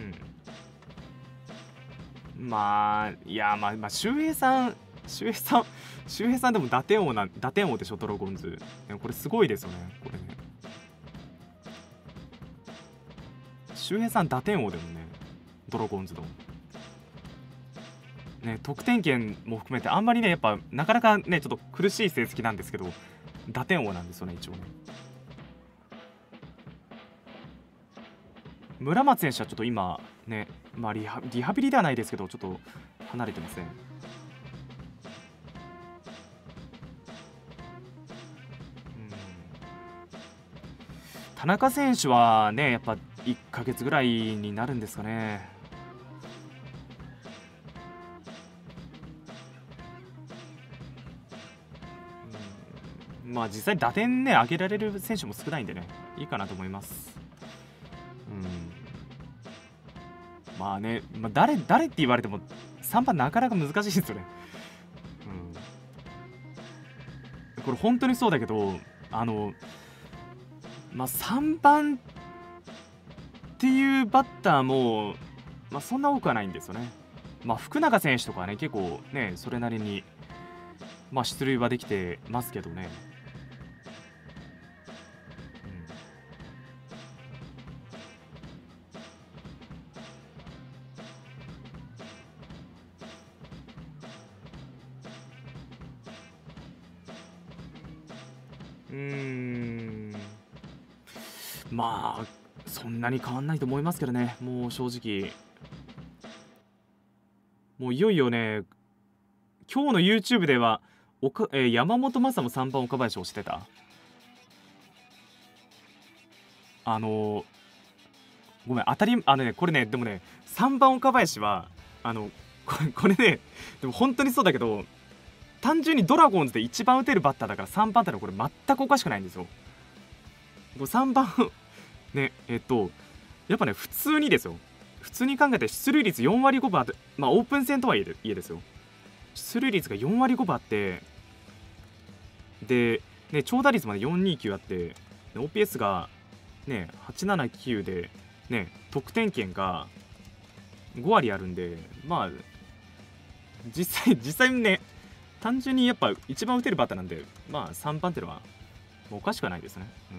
まあ、いや、まあ、まあ、周平さん、周平さん、周平さんでも打点王な、打点王でしょ、ドラゴンズ。これすごいですよね、これね。周平さん打点王でもね、ドラゴンズの。ね、得点圏も含めて、あんまりね、やっぱ、なかなかね、ちょっと苦しい成績なんですけど、打点王なんですよね、一応ね。村松選手はちょっと今、ね、まあリハ、リハビリではないですけど、ちょっと離れてますね。田中選手はね、やっぱいっかげつぐらいになるんですかね。うん、まあ実際打点ね上げられる選手も少ないんでね、いいかなと思います。うん、まあね、まあ、誰誰って言われてもさんばんなかなか難しいですよね。うん、これ本当にそうだけど、あのまあさんばんっていうバッターも、まあ、そんな多くはないんですよね。まあ、福永選手とかはね、結構ね、それなりに、まあ、出塁はできてますけどね。うん、うーん、まあ、そんなに変わんないと思いますけどね、もう正直。もういよいよね、今日の YouTube では、 おか、えー山本昌もさんばん岡林をしてた。あのーごめん、当たり、あのね、これね、でもね、さんばん岡林は、あの、これ、これね、でも本当にそうだけど、単純にドラゴンズで一番打てるバッターだからさんばんってのはこれ全くおかしくないんですよ。これさんばんね、えっと、やっぱね、普通にですよ。普通に考えて出塁率よんわりごぶあって、まあオープン戦とはいえいえですよ。出塁率がよんわりごぶあって、で、ね、長打率までよんにきゅうあって、オーピーエス がね、はちななきゅうで、ね、得点圏がごわりあるんで、まあ、実際、実際ね、単純にやっぱ一番打てるバッターなんで、まあさんばんってのはもうおかしくはないですね。うん、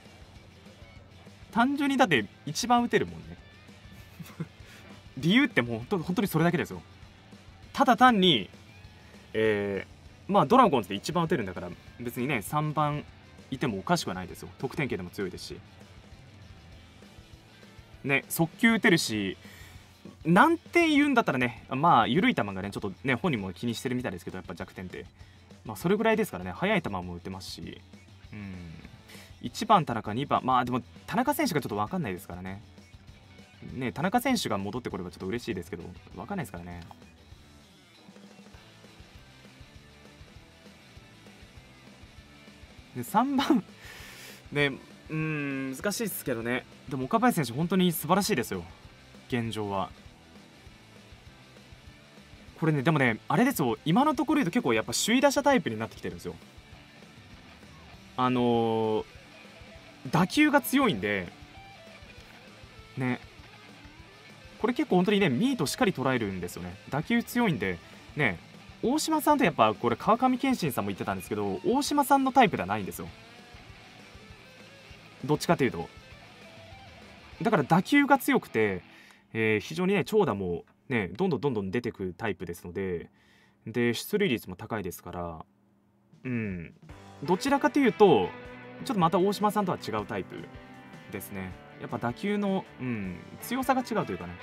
単純にだって一番打てるもんね。理由ってもう本当本当にそれだけですよ。ただ単に、えー、まあドラゴンズで一番打てるんだから別にねさんばんいてもおかしくはないですよ。得点圏でも強いですしね、速球打てるし、なんて言うんだったらね、まあ緩い球がねちょっとね本人も気にしてるみたいですけど、やっぱ弱点ってまあそれぐらいですからね。速い球も打てますし、うん、いちばん田中、にばん、まあでも田中選手がちょっと分かんないですからね。ね、田中選手が戻ってこればちょっと嬉しいですけど、分かんないですからね。でさんばんね、うーん難しいですけどね。でも岡林選手本当に素晴らしいですよ、現状は。これね、でもね、あれですよ、今のところ言うと結構やっぱ首位打者タイプになってきてるんですよ。あのー、打球が強いんでね、これ結構本当にねミートしっかり捉えるんですよね。打球強いんでね。大島さんとやっぱこれ川上憲伸さんも言ってたんですけど、大島さんのタイプではないんですよ、どっちかというと。だから打球が強くて、えー非常にね長打もねどんどんどんどん出てくるタイプですので、で出塁率も高いですから、うん、どちらかというとちょっとまた大島さんとは違うタイプですね。やっぱ打球の、うん、強さが違うというかね。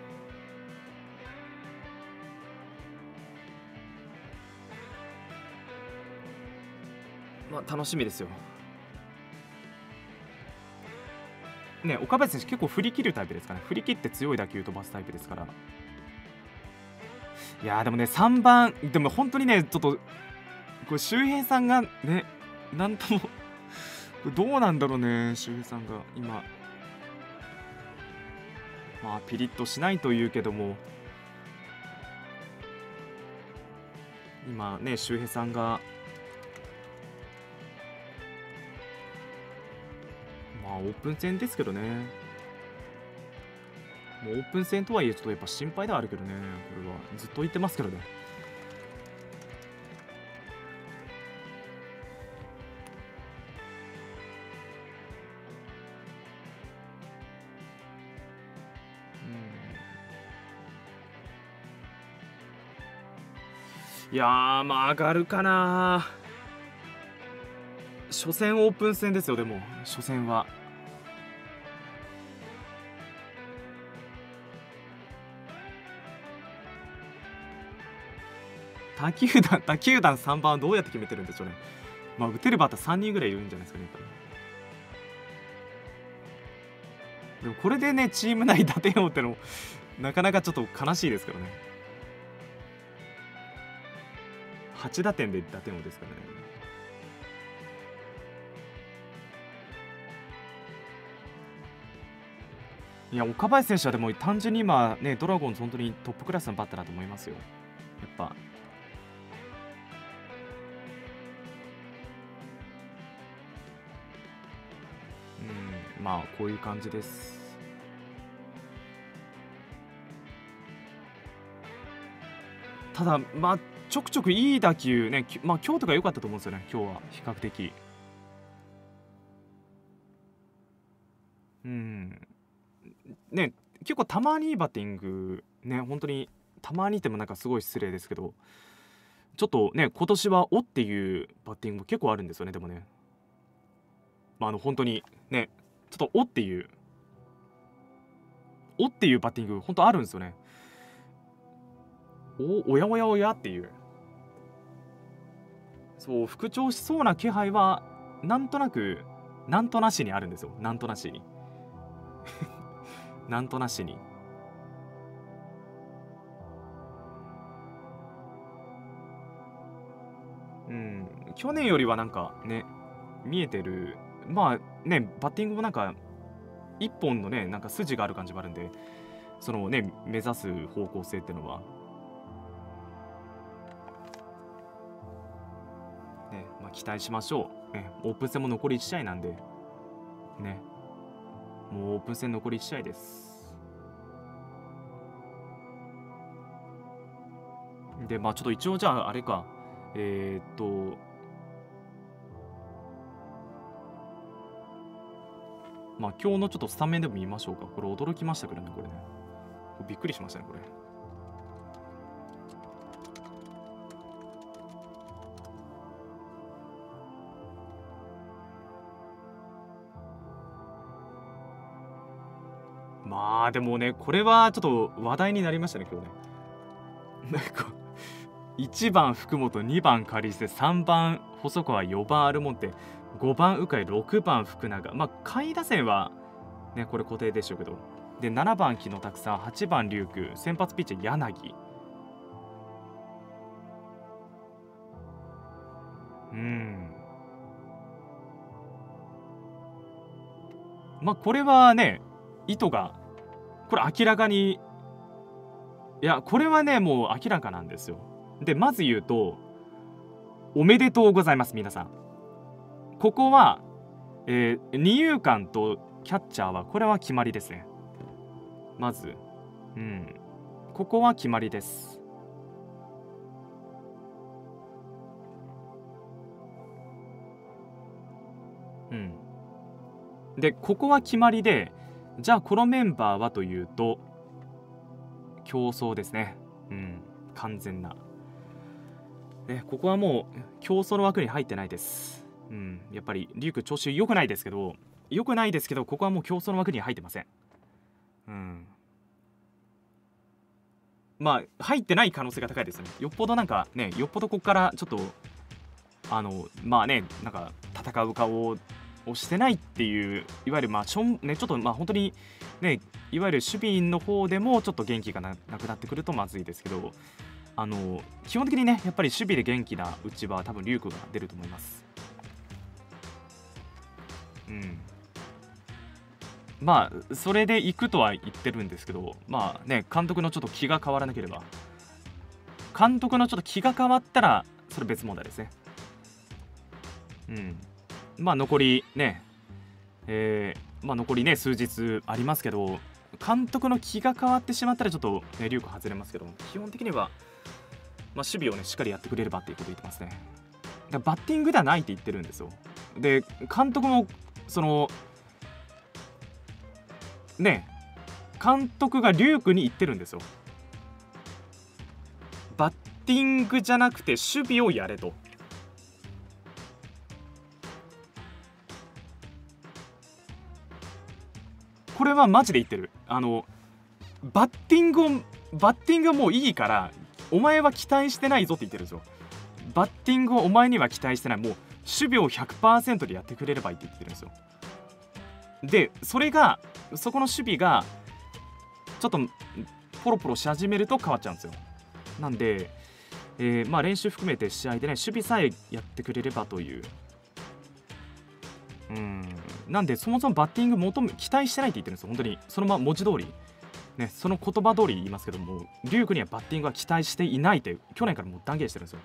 まあ楽しみですよね。岡林選手結構振り切るタイプですかね。振り切って強い打球飛ばすタイプですから。いやーでもねさんばんでも本当にねちょっとこれ周平さんがね、なんともこれどうなんだろうね。周平さんが今まあピリッとしないというけども、今ね周平さんがまあオープン戦ですけどね、もうオープン戦とはいえちょっとやっぱ心配ではあるけどね。これはずっと言ってますけどね。いやーまあ上がるかな。初戦オープン戦ですよ。でも初戦は他球団他球団さんばんはどうやって決めてるんでしょうね。まあ打てるバッターさんにんぐらいいるんじゃないですかね。でもこれでねチーム内打点王ってのもなかなかちょっと悲しいですからね。はち打点で打点王ですからね。いや岡林選手はでも単純に今ねドラゴンズ本当にトップクラスのバッターだと思いますよ。やっぱうんまあこういう感じです。ただまあちょくちょくいい打球ね、きまあ今日とか良かったと思うんですよね。今日は比較的うんね、結構たまにいいバッティングね、本当にたまにいてもなんかすごい失礼ですけど、ちょっとね今年はおっていうバッティングも結構あるんですよね。でもね、まあ、あの本当にねちょっとおっていうおっていうバッティング本当あるんですよね。おおやおやおやっていうそう復調しそうな気配はなんとなくなんとなしにあるんですよ。なんとなしになんとなしに。うん、去年よりはなんかね、見えてる、まあね、バッティングもなんか、一本のね、なんか筋がある感じもあるんで、そのね、目指す方向性ってのは、ね、まあ、期待しましょう。ね、オープン戦も残りいち試合なんで、ね、もうオープン戦残りいち試合です。で、まあちょっと一応じゃあ、あれか、えー、っと、まあ今日のちょっとスタメンでも見ましょうか。これ驚きましたけどね、これね。これびっくりしましたね、これ。まあでもね、これはちょっと話題になりましたね、今日ね。なんかいちばん福本、にばんカリステ、さんばん細川、よばんアルモンテ、ごばん鵜飼、ろくばん福永。まあ下位打線はね、これ固定でしょうけど。で、ななばん木野拓さん、はちばん龍空、先発ピッチャー柳。うん。まあこれはね、意図が、これ明らかに、いや、これはね、もう明らかなんですよ。で、まず言うと、おめでとうございます、皆さん。ここは、えー、二遊間とキャッチャーは、これは決まりですね。まず、うん。ここは決まりです。うん。で、ここは決まりで、じゃあこのメンバーはというと、競争ですね。うん。完全な。ね、ここはもう競争の枠に入ってないです。うん。やっぱり、リュウク調子良くないですけど、良くないですけど、ここはもう競争の枠に入ってません。うん。まあ、入ってない可能性が高いですね。よっぽどなんかね、よっぽどここからちょっと、あの、まあね、なんか戦う顔をしてないっていう、いわゆるまあ、しょんね、ちょっとまあ本当にね、いわゆる守備の方でもちょっと元気がななくなってくるとまずいですけど、あの、基本的にね、やっぱり守備で元気なうちは多分リュウクが出ると思います。うん。まあ、それで行くとは言ってるんですけど、まあね、監督のちょっと気が変わらなければ、監督のちょっと気が変わったら、それ別問題ですね。うん。まあ残りね、えー、まあ残りね、数日ありますけど、監督の気が変わってしまったらちょっと、ね、リュウク外れますけど、基本的には、まあ、守備をね、しっかりやってくれればっていうことを言ってますね。だからバッティングではないって言ってるんですよ。で、監督も、その、ね、監督がリュウクに言ってるんですよ。バッティングじゃなくて守備をやれと。これはマジで言ってる。あのバッティングをバッティングはもういいからお前は期待してないぞって言ってるんですよ。バッティングをお前には期待してない、もう守備を ひゃくパーセント でやってくれればいいって言ってるんですよ。でそれがそこの守備がちょっとポロポロし始めると変わっちゃうんですよ。なんで、えーまあ、練習含めて試合でね、守備さえやってくれればという。うん。なんで、そもそもバッティング求め期待してないって言ってるんですよ、本当に。そのまま文字通り。ね、その言葉通り言いますけども、リュウクにはバッティングは期待していないって、去年からもう断言してるんですよ。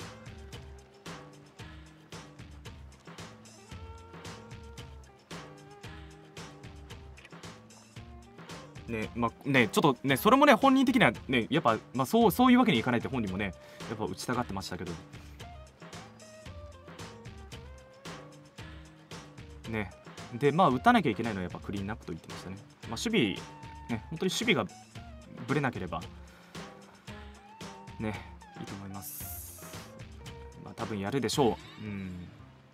ね、まあね、ちょっとね、それもね、本人的にはね、やっぱ、まあ、そうそういうわけにいかないって本人もね、やっぱ打ちたがってましたけど。ね。で、まあ、打たなきゃいけないのはやっぱクリーンナップと言ってましたね。まあ、守備、ね、本当に守備がぶれなければ、ね、いいと思います。まあ、多分やるでしょう。うん。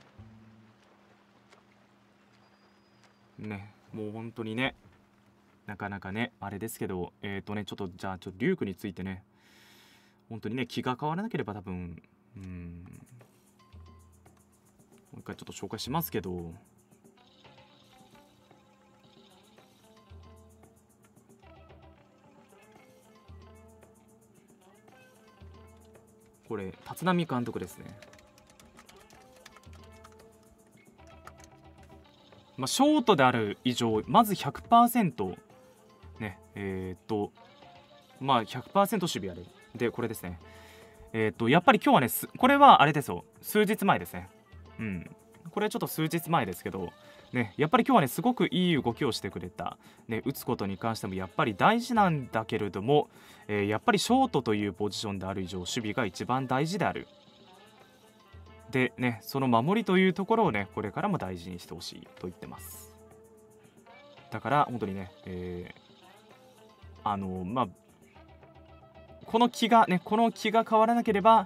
ね、もう本当にね、なかなかね、あれですけど、えっ、ー、とね、ちょっとじゃあ、ちょっとリュウクについてね、本当にね、気が変わらなければ多分、うん、 う一回ちょっと紹介しますけど、これ立浪監督ですね。まあ、ショートである以上まず ひゃくパーセント ねえー、っとまあ ひゃくパーセント 守備あるで、これですね。えー、っとやっぱり今日はね、これはあれですよ、数日前ですね。うんこれちょっと数日前ですけどね、やっぱり今日はねすごくいい動きをしてくれた、ね、打つことに関してもやっぱり大事なんだけれども、えー、やっぱりショートというポジションである以上守備が一番大事である。でね、その守りというところをねこれからも大事にしてほしいと言ってます。だから本当にね、えー、あのまあこの気がねこの気が変わらなければ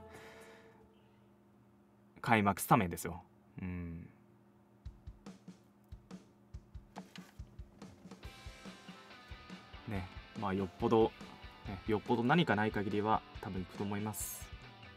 開幕スタメンですよ。うんね、まあよっぽど、ね、よっぽど何かない限りは多分いくと思います。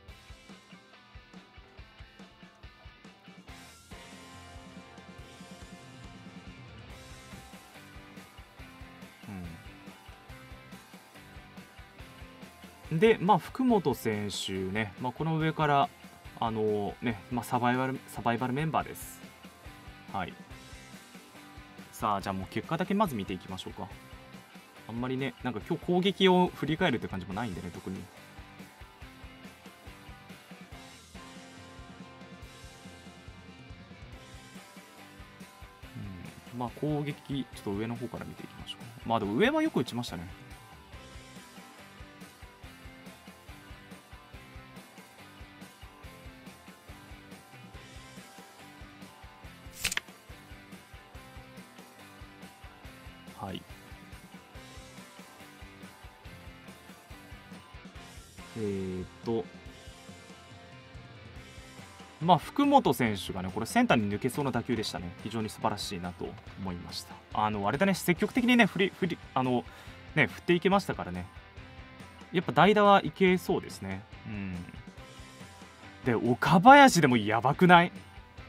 うん、でまあ福本選手ね、まあ、この上からあのね、まあ、サバイバルサバイバルメンバーです。はい。さあじゃあもう結果だけまず見ていきましょうか。あんまりねなんか今日攻撃を振り返るって感じもないんでね、特に。うん、まあ攻撃ちょっと上の方から見ていきましょう。まあでも上はよく打ちましたね。はい。えー、っとまあ福本選手がねこれセンターに抜けそうな打球でしたね。非常に素晴らしいなと思いました。あのあれだね、積極的にね振り振りあのね振っていけましたからね。やっぱ代打はいけそうですね。うんで岡林でもやばくない？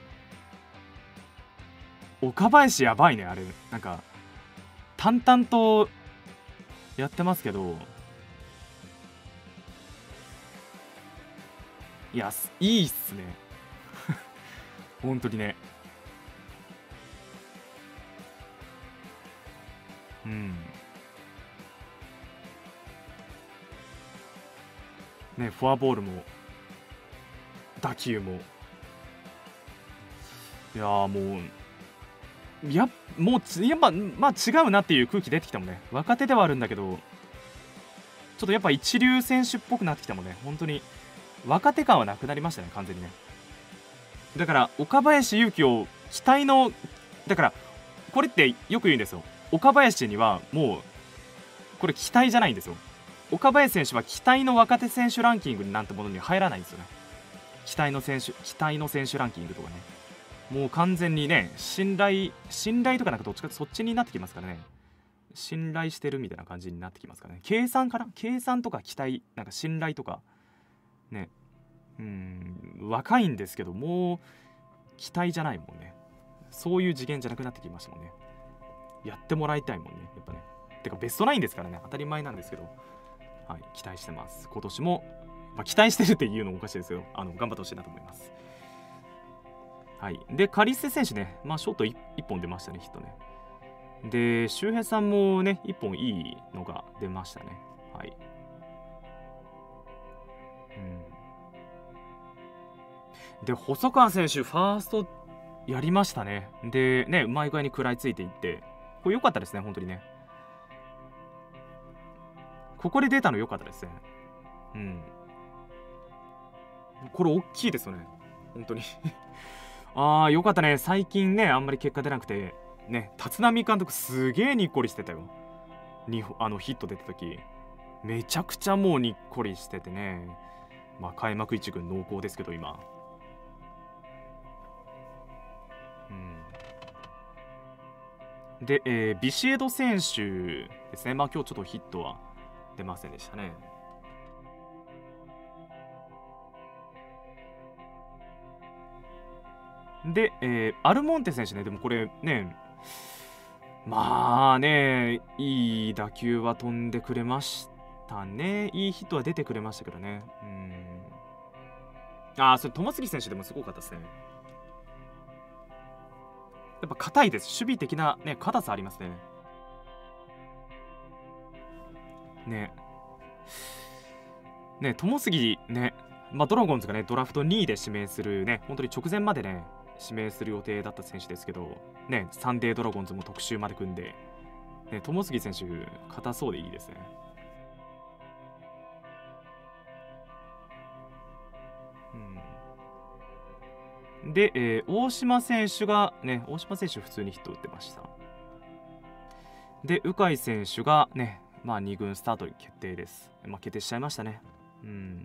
岡林やばいね、あれなんか淡々とやってますけど、いやいいっすね本当にね。うんね、フォアボールも打球も、いやーもうやもうつやっぱまあ違うなっていう空気出てきたもんね。若手ではあるんだけどちょっとやっぱ一流選手っぽくなってきたもんね。本当に若手感はなくなりましたね、完全にね。だから岡林勇希を期待の、だからこれってよく言うんですよ。岡林にはもうこれ期待じゃないんですよ。岡林選手は期待の若手選手ランキングなんてものに入らないんですよね。期待の選手期待の選手ランキングとかね、もう完全にね信頼信頼とかなんかどっちかってそっちになってきますからね。信頼してるみたいな感じになってきますからね。計算かな、計算とか期待なんか信頼とかね、うーん若いんですけどもう期待じゃないもんね。そういう次元じゃなくなってきましたもんね。やってもらいたいもんね、やっぱね。てかベストナインですからね、当たり前なんですけど、はい、期待してます。今年も、まあ、期待してるっていうのもおかしいですけど、あの頑張ってほしいなと思います。はい、でカリステ選手ね、まあ、ショート 1, いっぽん出ましたね、ヒットね。で周平さんもねいっぽんいいのが出ましたね。はい、うん、で細川選手ファーストやりましたね。でねうまい具合に食らいついていってこれ良かったですね、本当にね。ここで出たの良かったですね。うんこれ大きいですよね、本当にああ良かったね。最近ねあんまり結果出なくてね、立浪監督すげえにっこりしてたよ。にあのヒット出た時めちゃくちゃもうにっこりしててね。まあ開幕一軍濃厚ですけど今、うん、で、えー、ビシエド選手ですね。まあ今日ちょっとヒットは出ませんでしたね。 で、えー、アルモンテ選手ね、でもこれね、まあね、いい打球は飛んでくれましたね。いいヒットは出てくれましたけどね。うん。ああ、それ、友杉選手でもすごかったですね。やっぱ硬いです。守備的なね、硬さありますね。ね。ね、友杉ね、まあ、ドラゴンズがね、ドラフトにいで指名するね、本当に直前までね、指名する予定だった選手ですけど、ね、サンデードラゴンズも特集まで組んで、ね、友杉選手、硬そうでいいですね。うん、で、えー、大島選手がね、大島選手、普通にヒット打ってました。で、鵜飼選手がね、まあ、に軍スタートに決定です。まあ、決定しちゃいましたね。うん。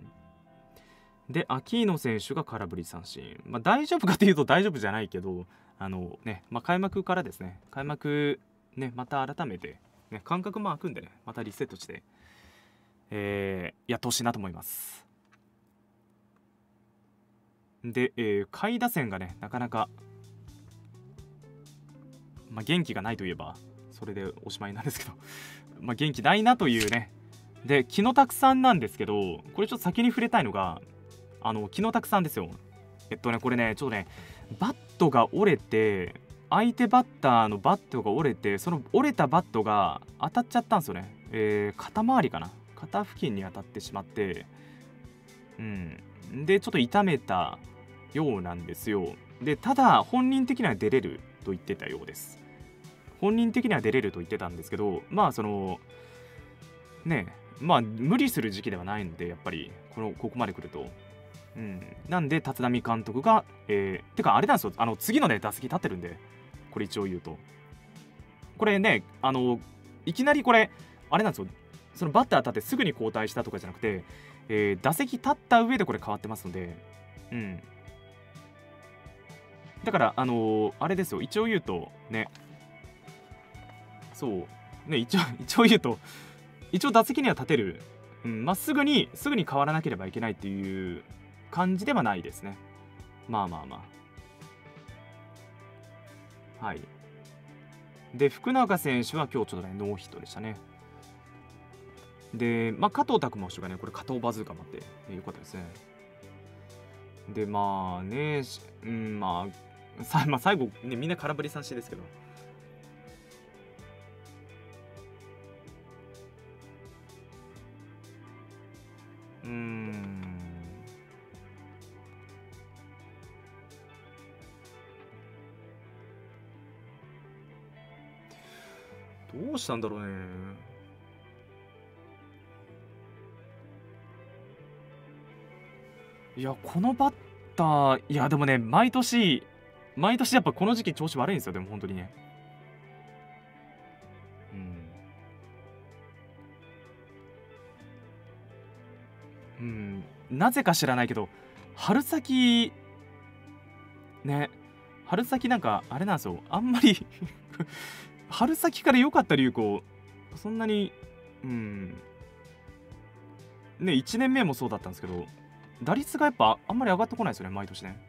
で、アキーノ選手が空振り三振。まあ、大丈夫かというと大丈夫じゃないけど、あのね、まあ、開幕からですね、開幕、ね、また改めて、ね、間隔も空くんでね、またリセットして、えー、やってほしいなと思います。で、えー、下位打線がね、なかなか、まあ、元気がないといえば、それでおしまいなんですけど、まあ、元気ないなというね。で、気のたくさんなんですけど、これちょっと先に触れたいのが、あの気のたくさんですよ。えっとねこれねちょっとねバットが折れて、相手バッターのバットが折れて、その折れたバットが当たっちゃったんですよね。えー、肩周りかな、肩付近に当たってしまって、うんでちょっと痛めたようなんですよ。でただ本人的には出れると言ってたようです。本人的には出れると言ってたんですけど、まあそのねまあ無理する時期ではないので、やっぱりこのここまで来ると、うん、なんで立浪監督が、えー、てかあれなんですよ、あの次のね打席立ってるんで、これ一応言うと、これね、あのいきなりこれあれなんですよ、そのバッター当たってすぐに交代したとかじゃなくて、えー、打席立った上でこれ変わってますので、うん、だからあのー、あれですよ、一応言うとね、そうね、一応一応言うと一応打席には立てる、うん、まっすぐにすぐに変わらなければいけないっていう感じではないですね。まあまあまあ。はい。で、福永選手は今日ちょっとね、ノーヒットでしたね。で、まあ、加藤拓磨手がね、これ加藤バズーカもあって、えよかったですね。で、まあね、うん、まあ、さまあ、最後、ね、みんな空振り三振ですけど。うーん。どうしたんだろうね。いや、このバッター、いや、でもね、毎年、毎年やっぱこの時期調子悪いんですよ、でも本当にね。うん。うん、なぜか知らないけど、春先、ね、春先なんか、あれなんですよ、あんまり春先から良かった流行、そんなに、うん、ね、いちねんめもそうだったんですけど、打率がやっぱあんまり上がってこないですよね、毎年ね。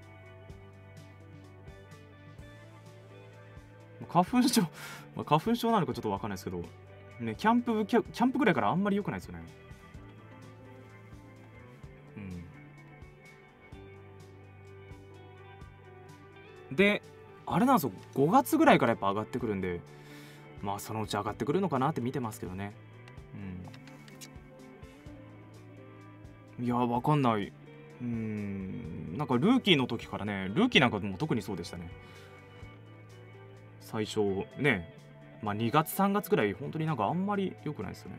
花粉症、まあ、花粉症なのかちょっとわかんないですけど、ね、キャンプ、キャキャンプぐらいからあんまり良くないですよね。うん。で、あれなんですよ、ごがつぐらいからやっぱ上がってくるんで、まあそのうち上がってくるのかなって見てますけどね。うん。いや、わかんない。うん、なんかルーキーの時からね、ルーキーなんかも特にそうでしたね。最初ね、まあにがつさんがつぐらい本当になんかあんまり良くないですよね。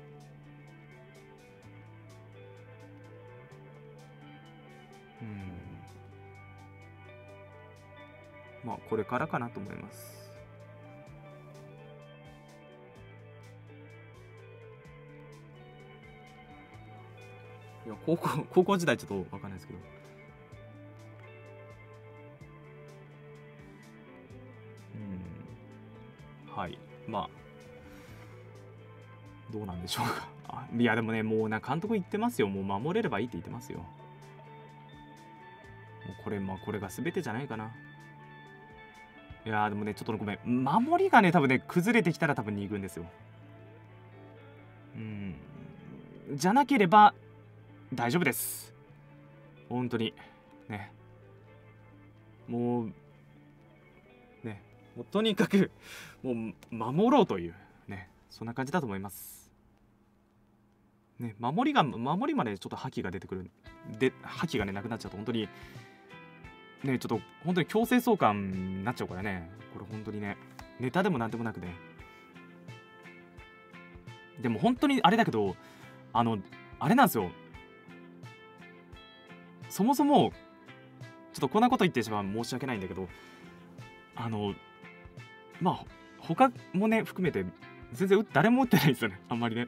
うん。まあこれからかなと思います。いや、高校高校時代ちょっとわかんないですけど。うん。はい。まあ、どうなんでしょうか。あ、いや、でもね、もうな、監督言ってますよ。もう守れればいいって言ってますよ。もうこれ、まあ、これが全てじゃないかな。 いやーでもね、ちょっとごめん。守りがね、多分ね、崩れてきたら多分に軍ですよ。うん。じゃなければ大丈夫です。本当に。ね。もう、ね。もうとにかく、もう守ろうという、ね。そんな感じだと思います。ね、守りが、守りまでちょっと覇気が出てくる。で、覇気がね、なくなっちゃうと、本当に、ね、ちょっと本当に強制送還になっちゃうからね。これ本当にね、ネタでもなんでもなくね。でも本当にあれだけど、あの、あれなんですよ。そもそも、ちょっとこんなこと言ってしまう申し訳ないんだけど、あの、まあ、他もね、含めて、全然誰も打ってないですよね。あんまりね。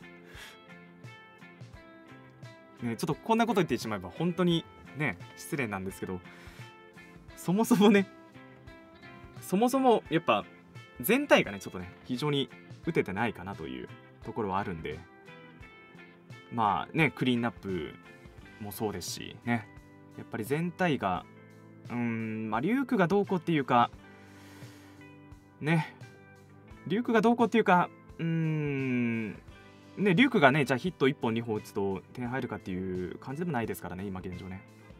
ね、ちょっとこんなこと言ってしまえば本当にね、失礼なんですけど、そもそもね、そもそもやっぱ全体がね、ちょっとね、非常に打ててないかなというところはあるんで、まあね、クリーンナップもそうですしね、やっぱり全体が、うーん、まあ、リュークがどうこうっていうか、ね、リュークがどうこうっていうか、うーん、ね、リュークがね、じゃあヒットいっぽんにほん打つと点入るかっていう感じでもないですからね、今現状ね。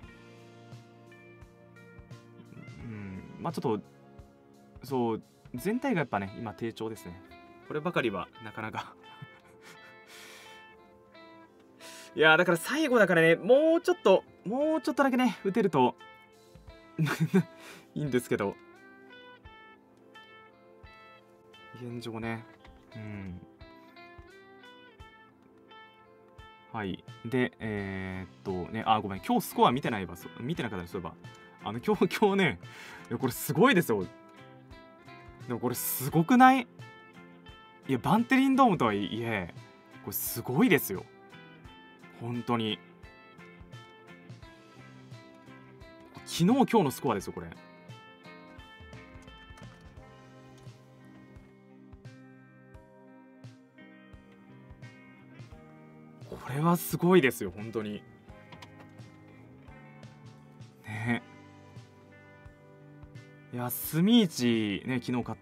うん、まあちょっと、そう、全体がやっぱね、今低調ですね。こればかりはなかなかいやーだから最後だからね、もうちょっと、もうちょっとだけね、打てるといいんですけど、現状ね、うん。はい。で、えー、っとね、あ、ごめん、今日スコア見てないわ、そ見てなかったです、そういえば。あの、今日、今日ね、いや、これすごいですよ。でもこれすごくない？いや、バンテリンドームとはいえ、これすごいですよ。本当に。昨日、今日のスコアですよ、これ。これはすごいですよ、本当に。ね。いや、スミーチね、昨日勝って、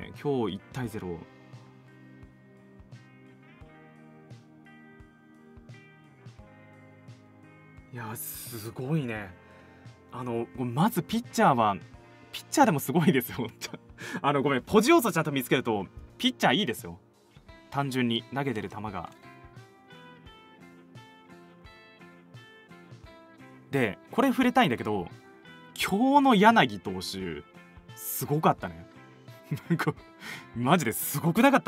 今日いちたいゼロ。いや、すごいね。あの、まずピッチャーは、ピッチャーでもすごいですよ。あの、ごめん、ポジ要素ちゃんと見つけると、ピッチャーいいですよ。単純に投げてる球が。で、これ触れたいんだけど、今日の柳投手、すごかったね。なんか、マジですごくなかった？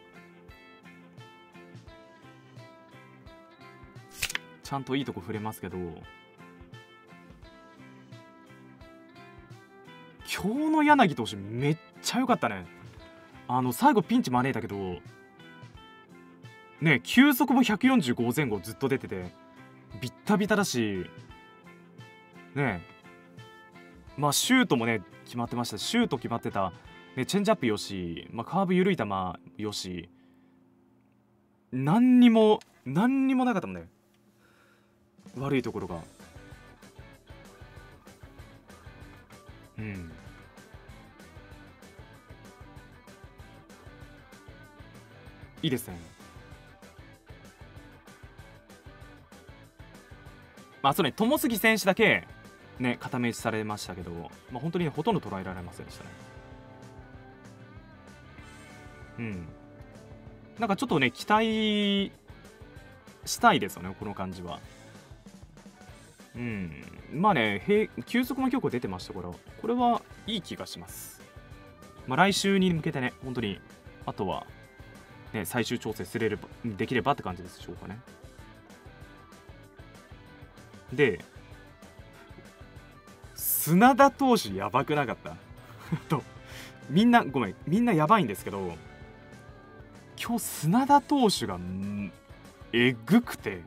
ちゃんといいとこ触れますけど、今日の柳投手めっちゃ良かったね。あの最後ピンチ招いたけどね、球速もひゃくよんじゅうご前後ずっと出ててビッタビタだしね、まあシュートもね決まってました。シュート決まってた、ね、チェンジアップよし、まあ、カーブ緩い球よし、何にも何にもなかったもんね、悪いところが。うん、いいですね。まあそうね、友杉選手だけね固め打ちされましたけど、まあ本当に、ね、ほとんど捉えられませんでしたね。うん、なんかちょっとね期待したいですよね、この感じは。うん、まあね、球速も結構出てましたから、これはいい気がします。まあ、来週に向けてね、本当に、あとは、ね、最終調整すれればできればって感じでしょうかね。で、砂田投手やばくなかったと、みんな、ごめん、みんなやばいんですけど、今日砂田投手がえぐくて、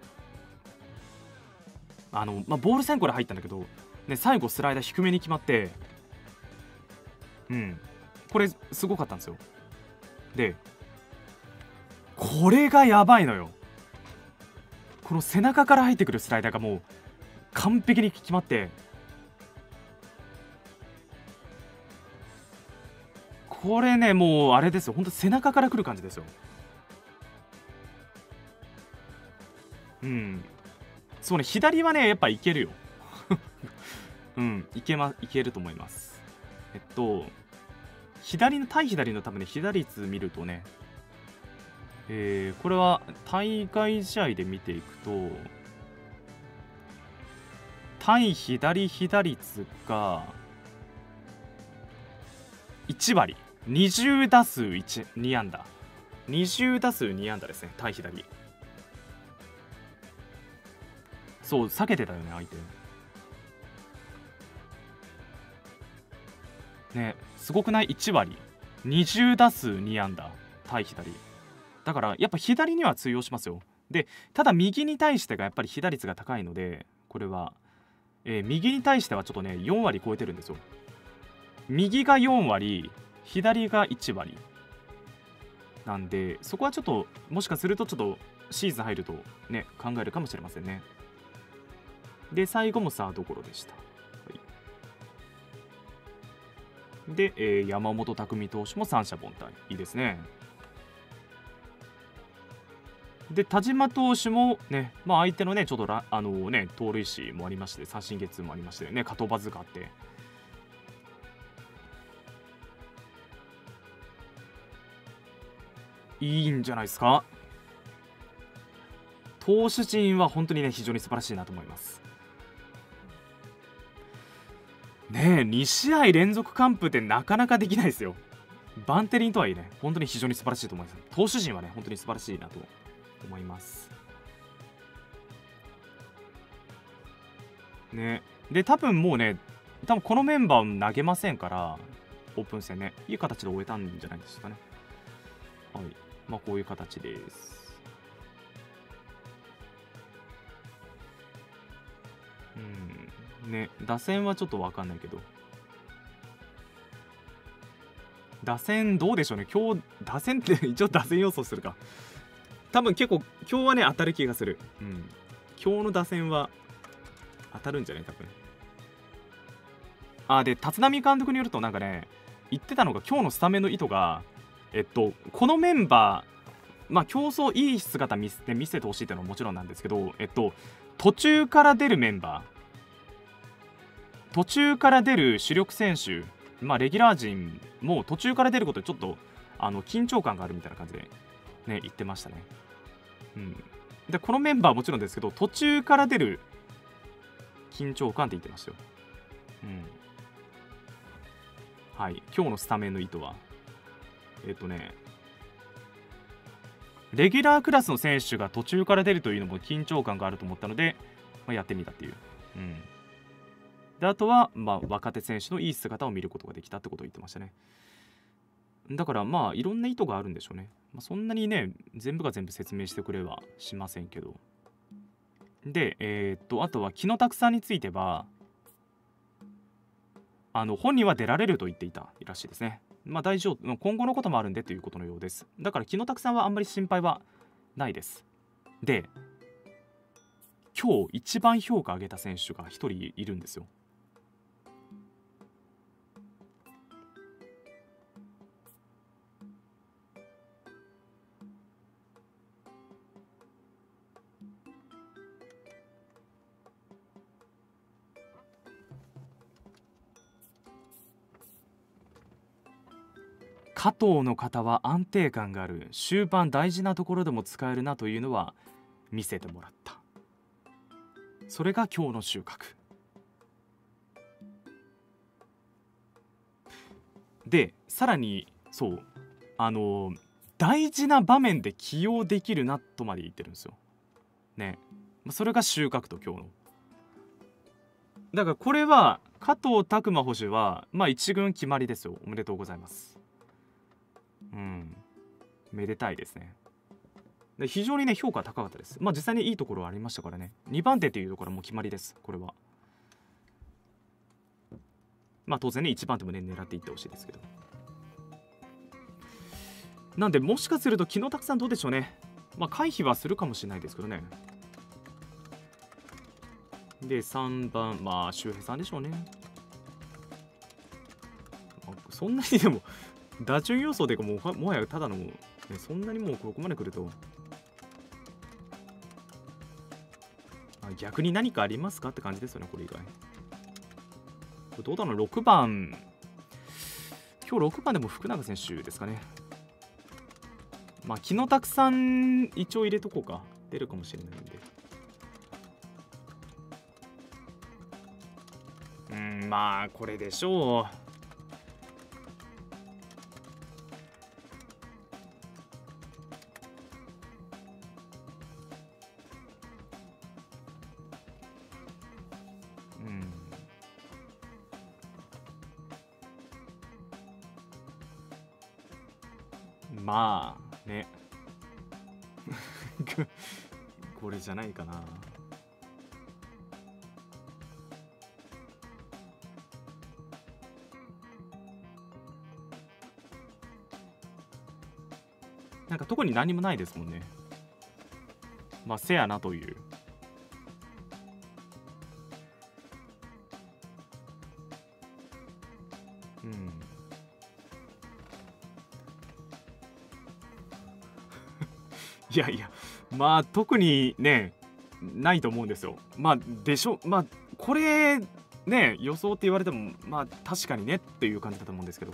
あの、まあ、ボール先行で入ったんだけど、ね、最後スライダー低めに決まって、うん、これすごかったんですよ。で、これがやばいのよ。この背中から入ってくるスライダーがもう完璧に決まって、 これね、もうあれですよ、ほんと背中から来る感じですよ。うん。そうね、左はね、やっぱいけるよ。うん、いけま、いけると思います。えっと、左の、対左の多分ね、被打率見るとね、えー、これは対外試合で見ていくと、対左被打率がいち割、にじゅう打数いち、に安打。にじゅう打数に安打ですね、対左。そう、避けてたよね、相手。ね、すごくない？ いち 割。にじゅう打数に安打。対左。だから、やっぱ左には通用しますよ。で、ただ右に対してがやっぱり被打率が高いので、これは、えー、右に対してはちょっとね、よん割超えてるんですよ。右がよん割、左がいち割。なんで、そこはちょっと、もしかするとちょっとシーズン入るとね、考えるかもしれませんね。で、最後もサードゴロでした。はい、で、えー、山本拓実投手も三者凡退。いいですね。で、田島投手もね、まあ、相手のね、ちょっとらあのね、盗塁死もありまして、三振ゲッツーもありましてね、加藤バズがあって。いいんじゃないですか。投手陣は本当にね、非常に素晴らしいなと思います。ねえ、に試合連続完封ってなかなかできないですよ。バンテリンとはいえね、本当に非常に素晴らしいと思います。投手陣はね、本当に素晴らしいなと思います。ね、で、多分もうね、多分このメンバー投げませんから、オープン戦ね、いい形で終えたんじゃないですかね。はい。まあ、こういう形です。うん。ね、打線はちょっとわかんないけど。打線どうでしょうね。今日、打線って一応打線要素するか。多分結構、今日はね、当たる気がする。うん。今日の打線は当たるんじゃない多分。あ、で、立浪監督によると、なんかね、言ってたのが、今日のスタメンの意図が、えっと、このメンバー、まあ、競争いい姿見せて見せてほしいっていうのはもちろんなんですけど、えっと、途中から出るメンバー、途中から出る主力選手、まあ、レギュラー陣も途中から出ることでちょっとあの緊張感があるみたいな感じで、ね、言ってましたね。うん、でこのメンバーはもちろんですけど、途中から出る緊張感って言ってましたよ。うん、はい、今日のスタメンの意図は、えっとね、レギュラークラスの選手が途中から出るというのも緊張感があると思ったので、まあ、やってみたっていう。うん、であとは、まあ、若手選手のいい姿を見ることができたってことを言ってましたね。だからまあいろんな意図があるんでしょうね。まあ、そんなにね全部が全部説明してくれはしませんけど。で、えー、っとあとは木野拓さんについては、あの本人は出られると言っていたらしいですね。まあ大丈夫、今後のこともあるんでということのようです。だから木野拓さんはあんまり心配はないです。で、今日一番評価上げた選手がひとりいるんですよ。加藤の方は安定感がある、終盤大事なところでも使えるなというのは見せてもらった。それが今日の収穫で、さらにそうあの大事な場面で起用できるなとまで言ってるんですよね。それが収穫と今日のだからこれは加藤拓磨捕手はまあ一軍決まりですよ。おめでとうございます。うん、めでたいですね。で非常にね評価高かったです。まあ実際にいいところはありましたからね。にばん手というところも決まりです。これはまあ当然ねいちばん手もね狙っていってほしいですけど、なんでもしかすると木野拓さんどうでしょうね。まあ回避はするかもしれないですけどね。でさんばんまあ周平さんでしょうね。そんなにでも打順予想でもうもはやただの、ね、そんなにもうここまで来るとあ逆に何かありますかって感じですよねこれ以外。これどうだろうろくばん今日ろくばんでも福永選手ですかね。まあ気のたくさん一応入れとこうか。出るかもしれないんでうんまあこれでしょう。まあねこれじゃないかな。なんか特に何もないですもんね。まあせやなという。うんいやいやまあ特にねないと思うんですよ。まあでしょまあこれね予想って言われてもまあ確かにねっていう感じだと思うんですけど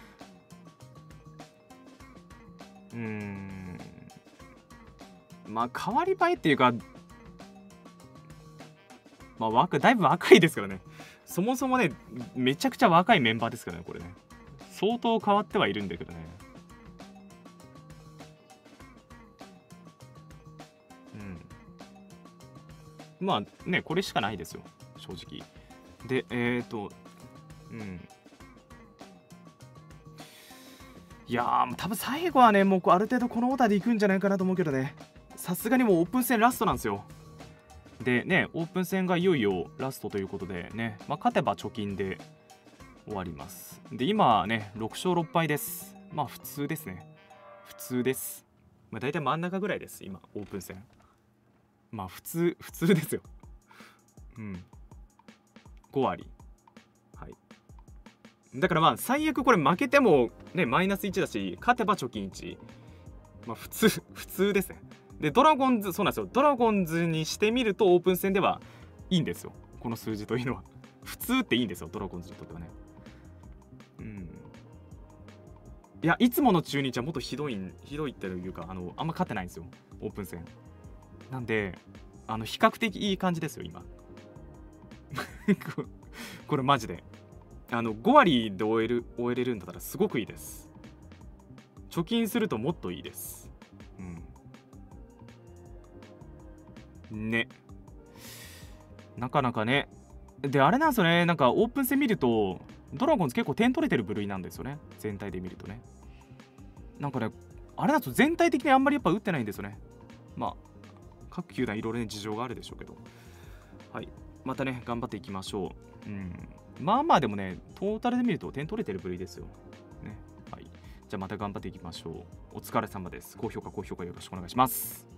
うーんまあ変わり映えっていうかまあ若だいぶ若いですからね。そもそもねめちゃくちゃ若いメンバーですからねこれね。相当変わってはいるんだけどね。うんまあねこれしかないですよ正直でえっ、ー、とうんいやー多分最後はねもうある程度このオーダーでいくんじゃないかなと思うけどね。さすがにもうオープン戦ラストなんですよ。でねオープン戦がいよいよラストということでね、まあ、勝てば貯金で終わります。で今ねろくしょうろっぱいです。まあ普通ですね普通です。まあ大体真ん中ぐらいです今オープン戦。まあ普通普通ですよ。うんごわりはいだからまあ最悪これ負けてもねマイナスいちだし勝てば貯金いち。まあ普通普通ですね。でドラゴンズそうなんですよドラゴンズにしてみるとオープン戦ではいいんですよこの数字というのは。普通っていいんですよドラゴンズにとってはね。うんいやいつもの中日はもっとひどいひどいっていうかあのあんま勝ってないんですよオープン戦なんであの比較的いい感じですよ今これマジであのごわりで終える終えれるんだったらすごくいいです。貯金するともっといいです。うんねなかなかねであれなんですよねなんかオープン戦見るとドラゴンズ結構点取れてる部類なんですよね全体で見るとね。なんかねあれだと全体的にあんまりやっぱ打ってないんですよね。まあ各球団いろいろね事情があるでしょうけどはいまたね頑張っていきましょう。うんまあまあでもねトータルで見ると点取れてる部類ですよね。はいじゃあまた頑張っていきましょう。お疲れ様です。高評価高評価よろしくお願いします。